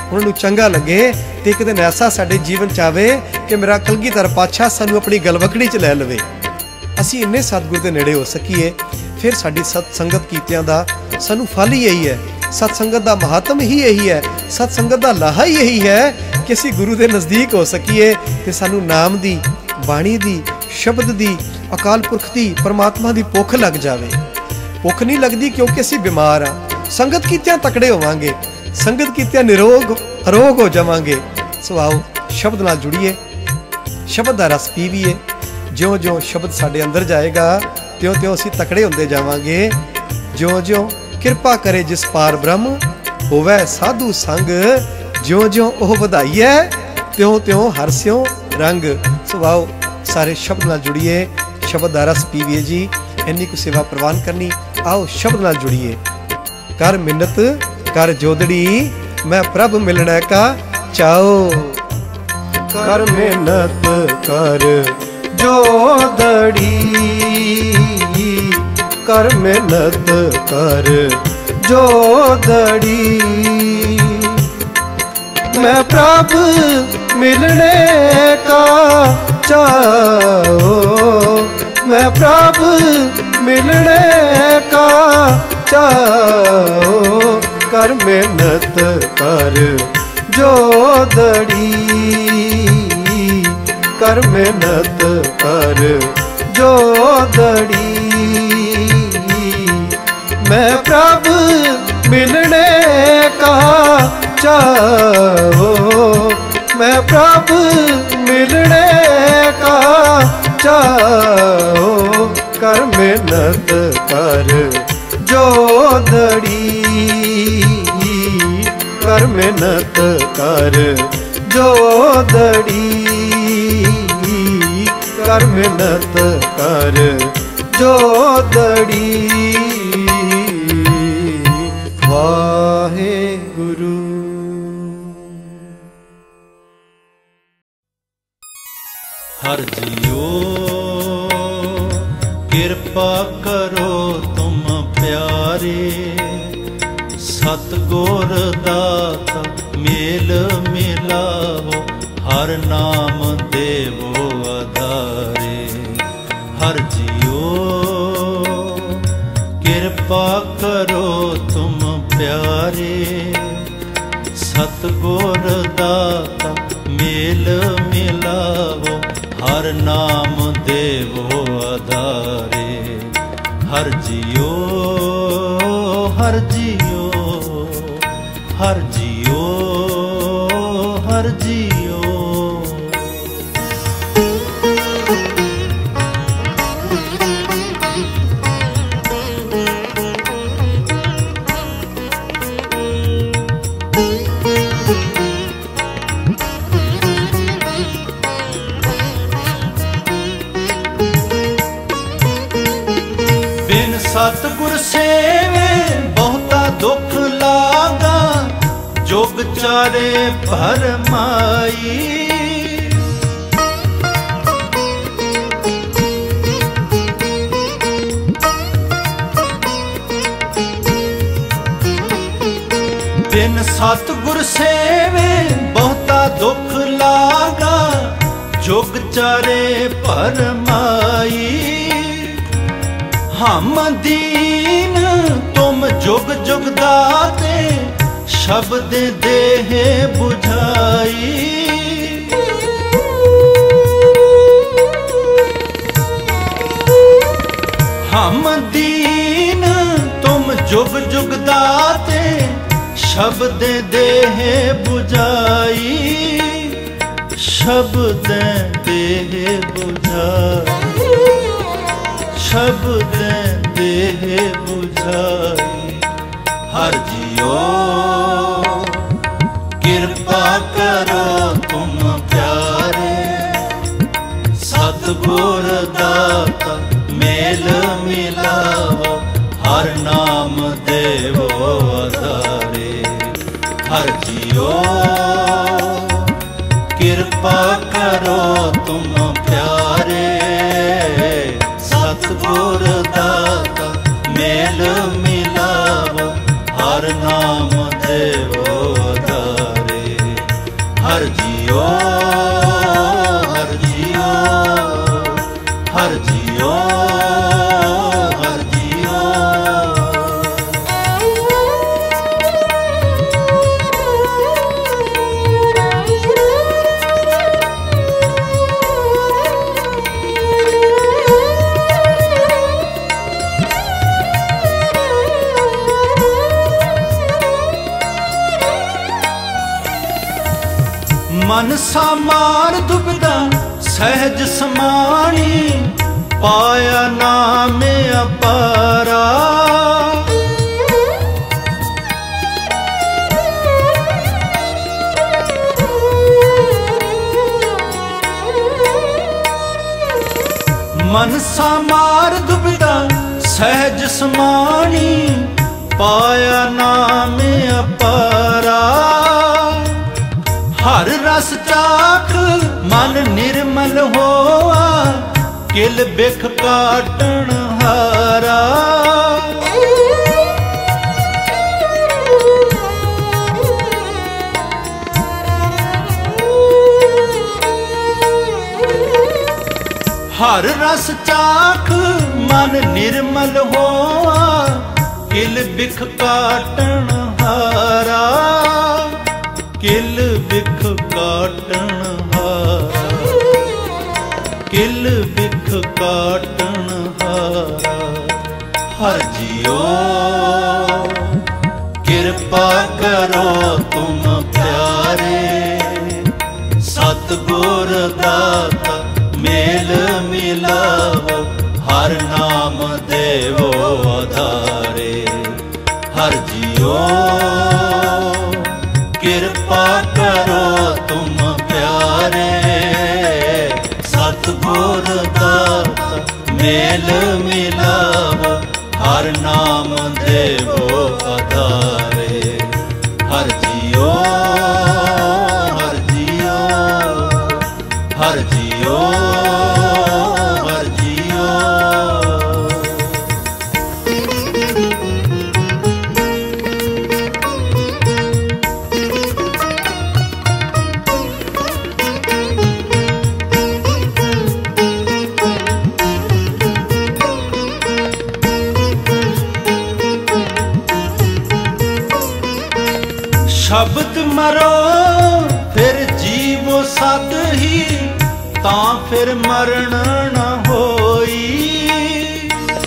ਉਹਨਾਂ ਨੂੰ ਚੰਗਾ ਲੱਗੇ ਤੇ ਇੱਕ ਦਿਨ ਐਸਾ ਸਾਡੇ ਜੀਵਨ 'ਚ ਆਵੇ ਕਿ ਮੇਰਾ ਕਲਗੀਧਰ ਪਾਤਸ਼ਾਹ ਸਾਨੂੰ ਆਪਣੀ ਗਲਵਕੜੀ 'ਚ ਲੈ ਲਵੇ। ਅਸੀਂ ਇੰਨੇ ਸਤਿਗੁਰ ਦੇ ਨੇੜੇ ਹੋ ਸਕੀਏ, ਫਿਰ ਸਾਡੀ ਸਤ ਸੰਗਤ ਕੀਤਿਆਂ ਦਾ ਸਾਨੂੰ ਫਲ ਹੀ ਇਹੀ ਹੈ। ਸਤ ਸੰਗਤ ਦਾ ਮਹਾਤਮ ਹੀ ਇਹੀ ਹੈ, ਸਤ ਸੰਗਤ ਦਾ ਲਾਹਾ ਹੀ ਇਹੀ ਹੈ ਕਿ ਅਸੀਂ ਗੁਰੂ ਦੇ ਨਜ਼ਦੀਕ ਹੋ ਸਕੀਏ ਤੇ ਸਾਨੂੰ ਨਾਮ ਦੀ, ਬਾਣੀ ਦੀ, ਸ਼ਬਦ ਦੀ, ਅਕਾਲ ਪੁਰਖ ਦੀ, ਪਰਮਾਤਮਾ ਦੀ ਭੁੱਖ ਲੱਗ ਜਾਵੇ। ਭੁੱਖ ਨਹੀਂ ਲੱਗਦੀ ਕਿਉਂਕਿ ਅਸੀਂ ਬਿਮਾਰ ਹਾਂ। ਸੰਗਤ ਕੀਤਿਆਂ ਤਕੜੇ ਹੋਵਾਂਗੇ, ਸੰਗਤ ਕੀਤਿਆਂ ਨਿਰੋਗ ਅਰੋਗ ਹੋ ਜਾਵਾਂਗੇ। ਸੋ ਆਓ ਸ਼ਬਦ ਨਾਲ ਜੁੜੀਏ, ਸ਼ਬਦ ਦਾ ਰਸ ਪੀਵੀਏ। ਜਿਉਂ-ਜਿਉਂ ਸ਼ਬਦ ਸਾਡੇ ਅੰਦਰ ਜਾਏਗਾ ਤਿਉਂ-ਤਿਉਂ ਅਸੀਂ ਤਕੜੇ ਹੁੰਦੇ ਜਾਵਾਂਗੇ। ਜਿਉਂ-ਜਿਉਂ ਕਿਰਪਾ ਕਰੇ ਜਿਸ ਪਾਰ ਬ੍ਰਹਮ, ਹੋਵੇ ਸਾਧੂ ਸੰਗ, ਜਿਉਂ-ਜਿਉਂ ਉਹ ਵਧਾਈਐ ਤਿਉਂ-ਤਿਉਂ ਹਰਸਿਓ ਰੰਗ। ਸੋ ਆਓ ਸਾਰੇ ਸ਼ਬਦ ਨਾਲ ਜੁੜੀਏ, ਸ਼ਬਦ ਦਾ ਰਸ ਪੀਵੀਏ ਜੀ। ਇੰਨੀ ਕੁ ਸੇਵਾ ਪ੍ਰਵਾਨ ਕਰਨੀ। ਆਓ ਸ਼ਬਦ ਨਾਲ ਜੁੜੀਏ। ਕਰ ਮਿੰਨਤ ਕਰ ਜੋਦੜੀ, ਮੈਂ ਪ੍ਰਭ ਮਿਲਣਾ ਕਾ ਚਾਓ। ਕਰ ਮਿਹਨਤ ਕਰ ਜੋਦੜੀ, ਕਰ ਮਿਹਨਤ ਕਰ ਜੋਦੜੀ, ਮੈਂ ਪ੍ਰਭ ਮਿਲਣੇ ਕਾ ਚਾਓ, ਮੈਂ ਪ੍ਰਭ ਮਿਲਣੇ ਕਾ ਚਾਓ। ਕਰ ਮਿਹਨਤ ਕਰ ਜੋਦੜੀ, ਕਰ ਮਿਹਨਤ ਕਰ ਜੋਦੜੀ, ਮੈਂ ਪ੍ਰਭ ਮਿਲਣੇ ਕਾ ਚਾਓ, ਮੈਂ ਪ੍ਰਭ ਮਿਲਣੇ ਕਾ ਚਾਓ। ਕਰ ਮਿਹਨਤ ਕਰ ਜੋਦੜੀ, ਕਰ ਮਿਹਨਤ ਕਰ ਜੋਦੜੀ, ਕਰ ਮਿਹਨਤ ਕਰ ਜੋਦੜੀ। ਵਾਹਿਗੁਰੂ। हर जियो कृपा करो तुम प्यारे, सतगुर दाता मेल मिलावो, हर नाम देवो आधारे। हर जियो कृपा करो तुम प्यारे, सतगुर दाता मेल मिलावो, हर नाम देवो आधारे। हर जियो हर जियो हर जियो हर जियो। सतगुर सेवे बहुता दुख लागा, जोग चारे भरमाई। बिन सतगुर सेवे बहुता दुख लागा, जोग चारे भरमाई। हम दीन तुम जुग जुग दाते, शब्द देह बुझाई। हम दीन तुम जुग जुग दाते, शब्द देह बुझाई। शब्द देह बुझाई, शब्द देह बुझाई। हर जियो कृपा करो तुम प्यारे, सतगुर दाता मेल मिलावो, हर नाम देवो आधारे। हर जियो कृपा करो तुम प्यारे, सतगुर दाता मेल मिलावो, हर नाम देवो आधारे। हर जियो हर जियो। मन सामार दुबदा सहज समाणी, पाया नाम अपारा। मन सामार दुबदा सहज समाणी, पाया नाम अपारा। हर रस चाख मन निर्मल होआ, किल बिख काटन हारा। हर रस चाख मन निर्मल होआ, किल बिख काटन हारा। किल बिख काटन हारा, किल बिख काटन हारा। हर जियो कृपा करो तुम प्यारे, सतगुर दाता मेल मिलावो, हर नाम देवो आधारे। हर जियो कृपा करो तुम प्यारे, सतगुर दाता मेल मिलावो, हर नाम देवो आधारे। हर जियो हर जियो हर जियो हर जियो। शब्द मरो फिर जीवो सद ही, तां फिर मरण न होई।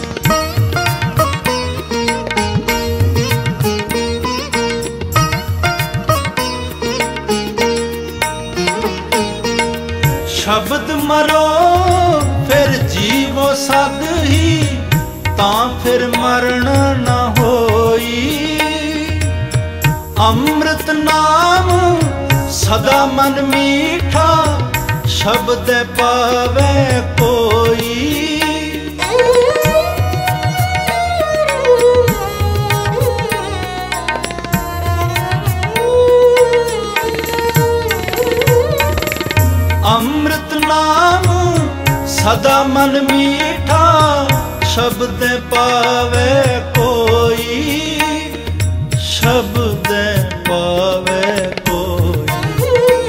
शब्द मरो फिर जीवो सद ही, तां फिर मरण न होई। अमृत नाम सदा मन मीठा, शब्द पावे कोई। अमृत नाम सदा मन मीठा, शब्द पावे कोई। शब्द पावे कोई,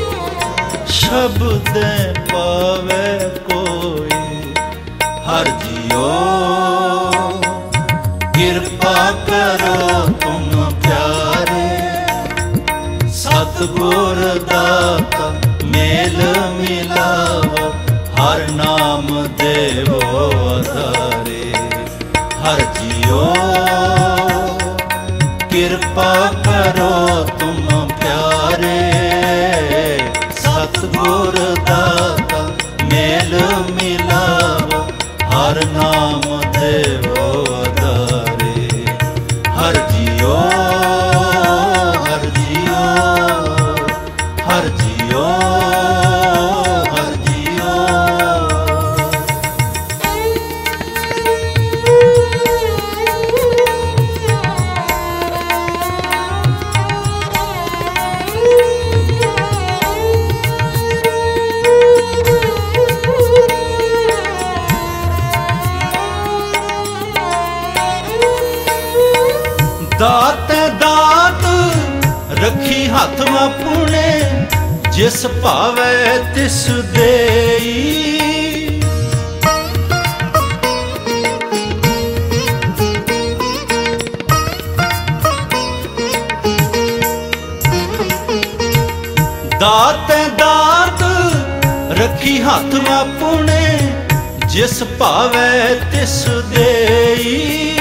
शब्द पावे कोई। हर जियो कृपा करो तुम प्यारे, सतगुर दाता मेल मिलावो, हर नाम देवो आधारे। हर जियो कृपा करो तुम प्यारे, सतगुर दाता मेल मिलावो, हर नाम देवो आधारे। हर जियो हर जियो हर जियो हर जियो। दात दात रखी हाथ में पुणे, जिस भावे तिस देई। दाते दात रखी हाथ अपने, जिस भावे तिस देई।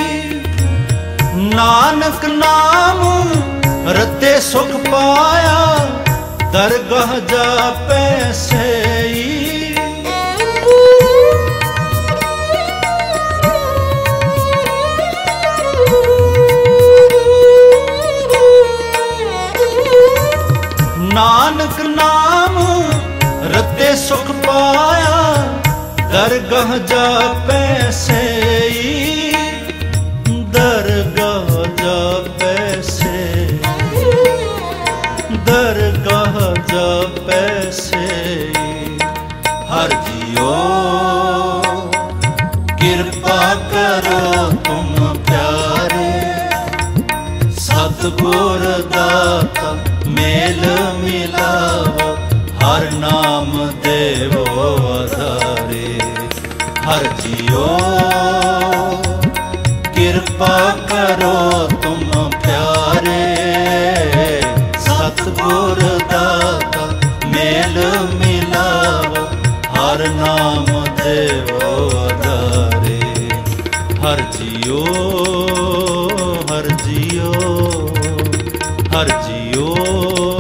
नानक नाम रते सुख पाया, दरगाह जापै सेई। नानक नाम रते सुख पाया, दरगाह जापै सेई। दरगाह जापै सेई, दरगाह जापै सेई। हर जियो कृपा करो तुम प्यारे, सतगुर दाता मेल मिलावो, हर नाम देवो आधारे। हर जियो कृपा करो तुम प्यारे, सतगुर दाता मेल मिलावो, हर नाम देवो आधारे। हर जियो हर जियो हर जियो।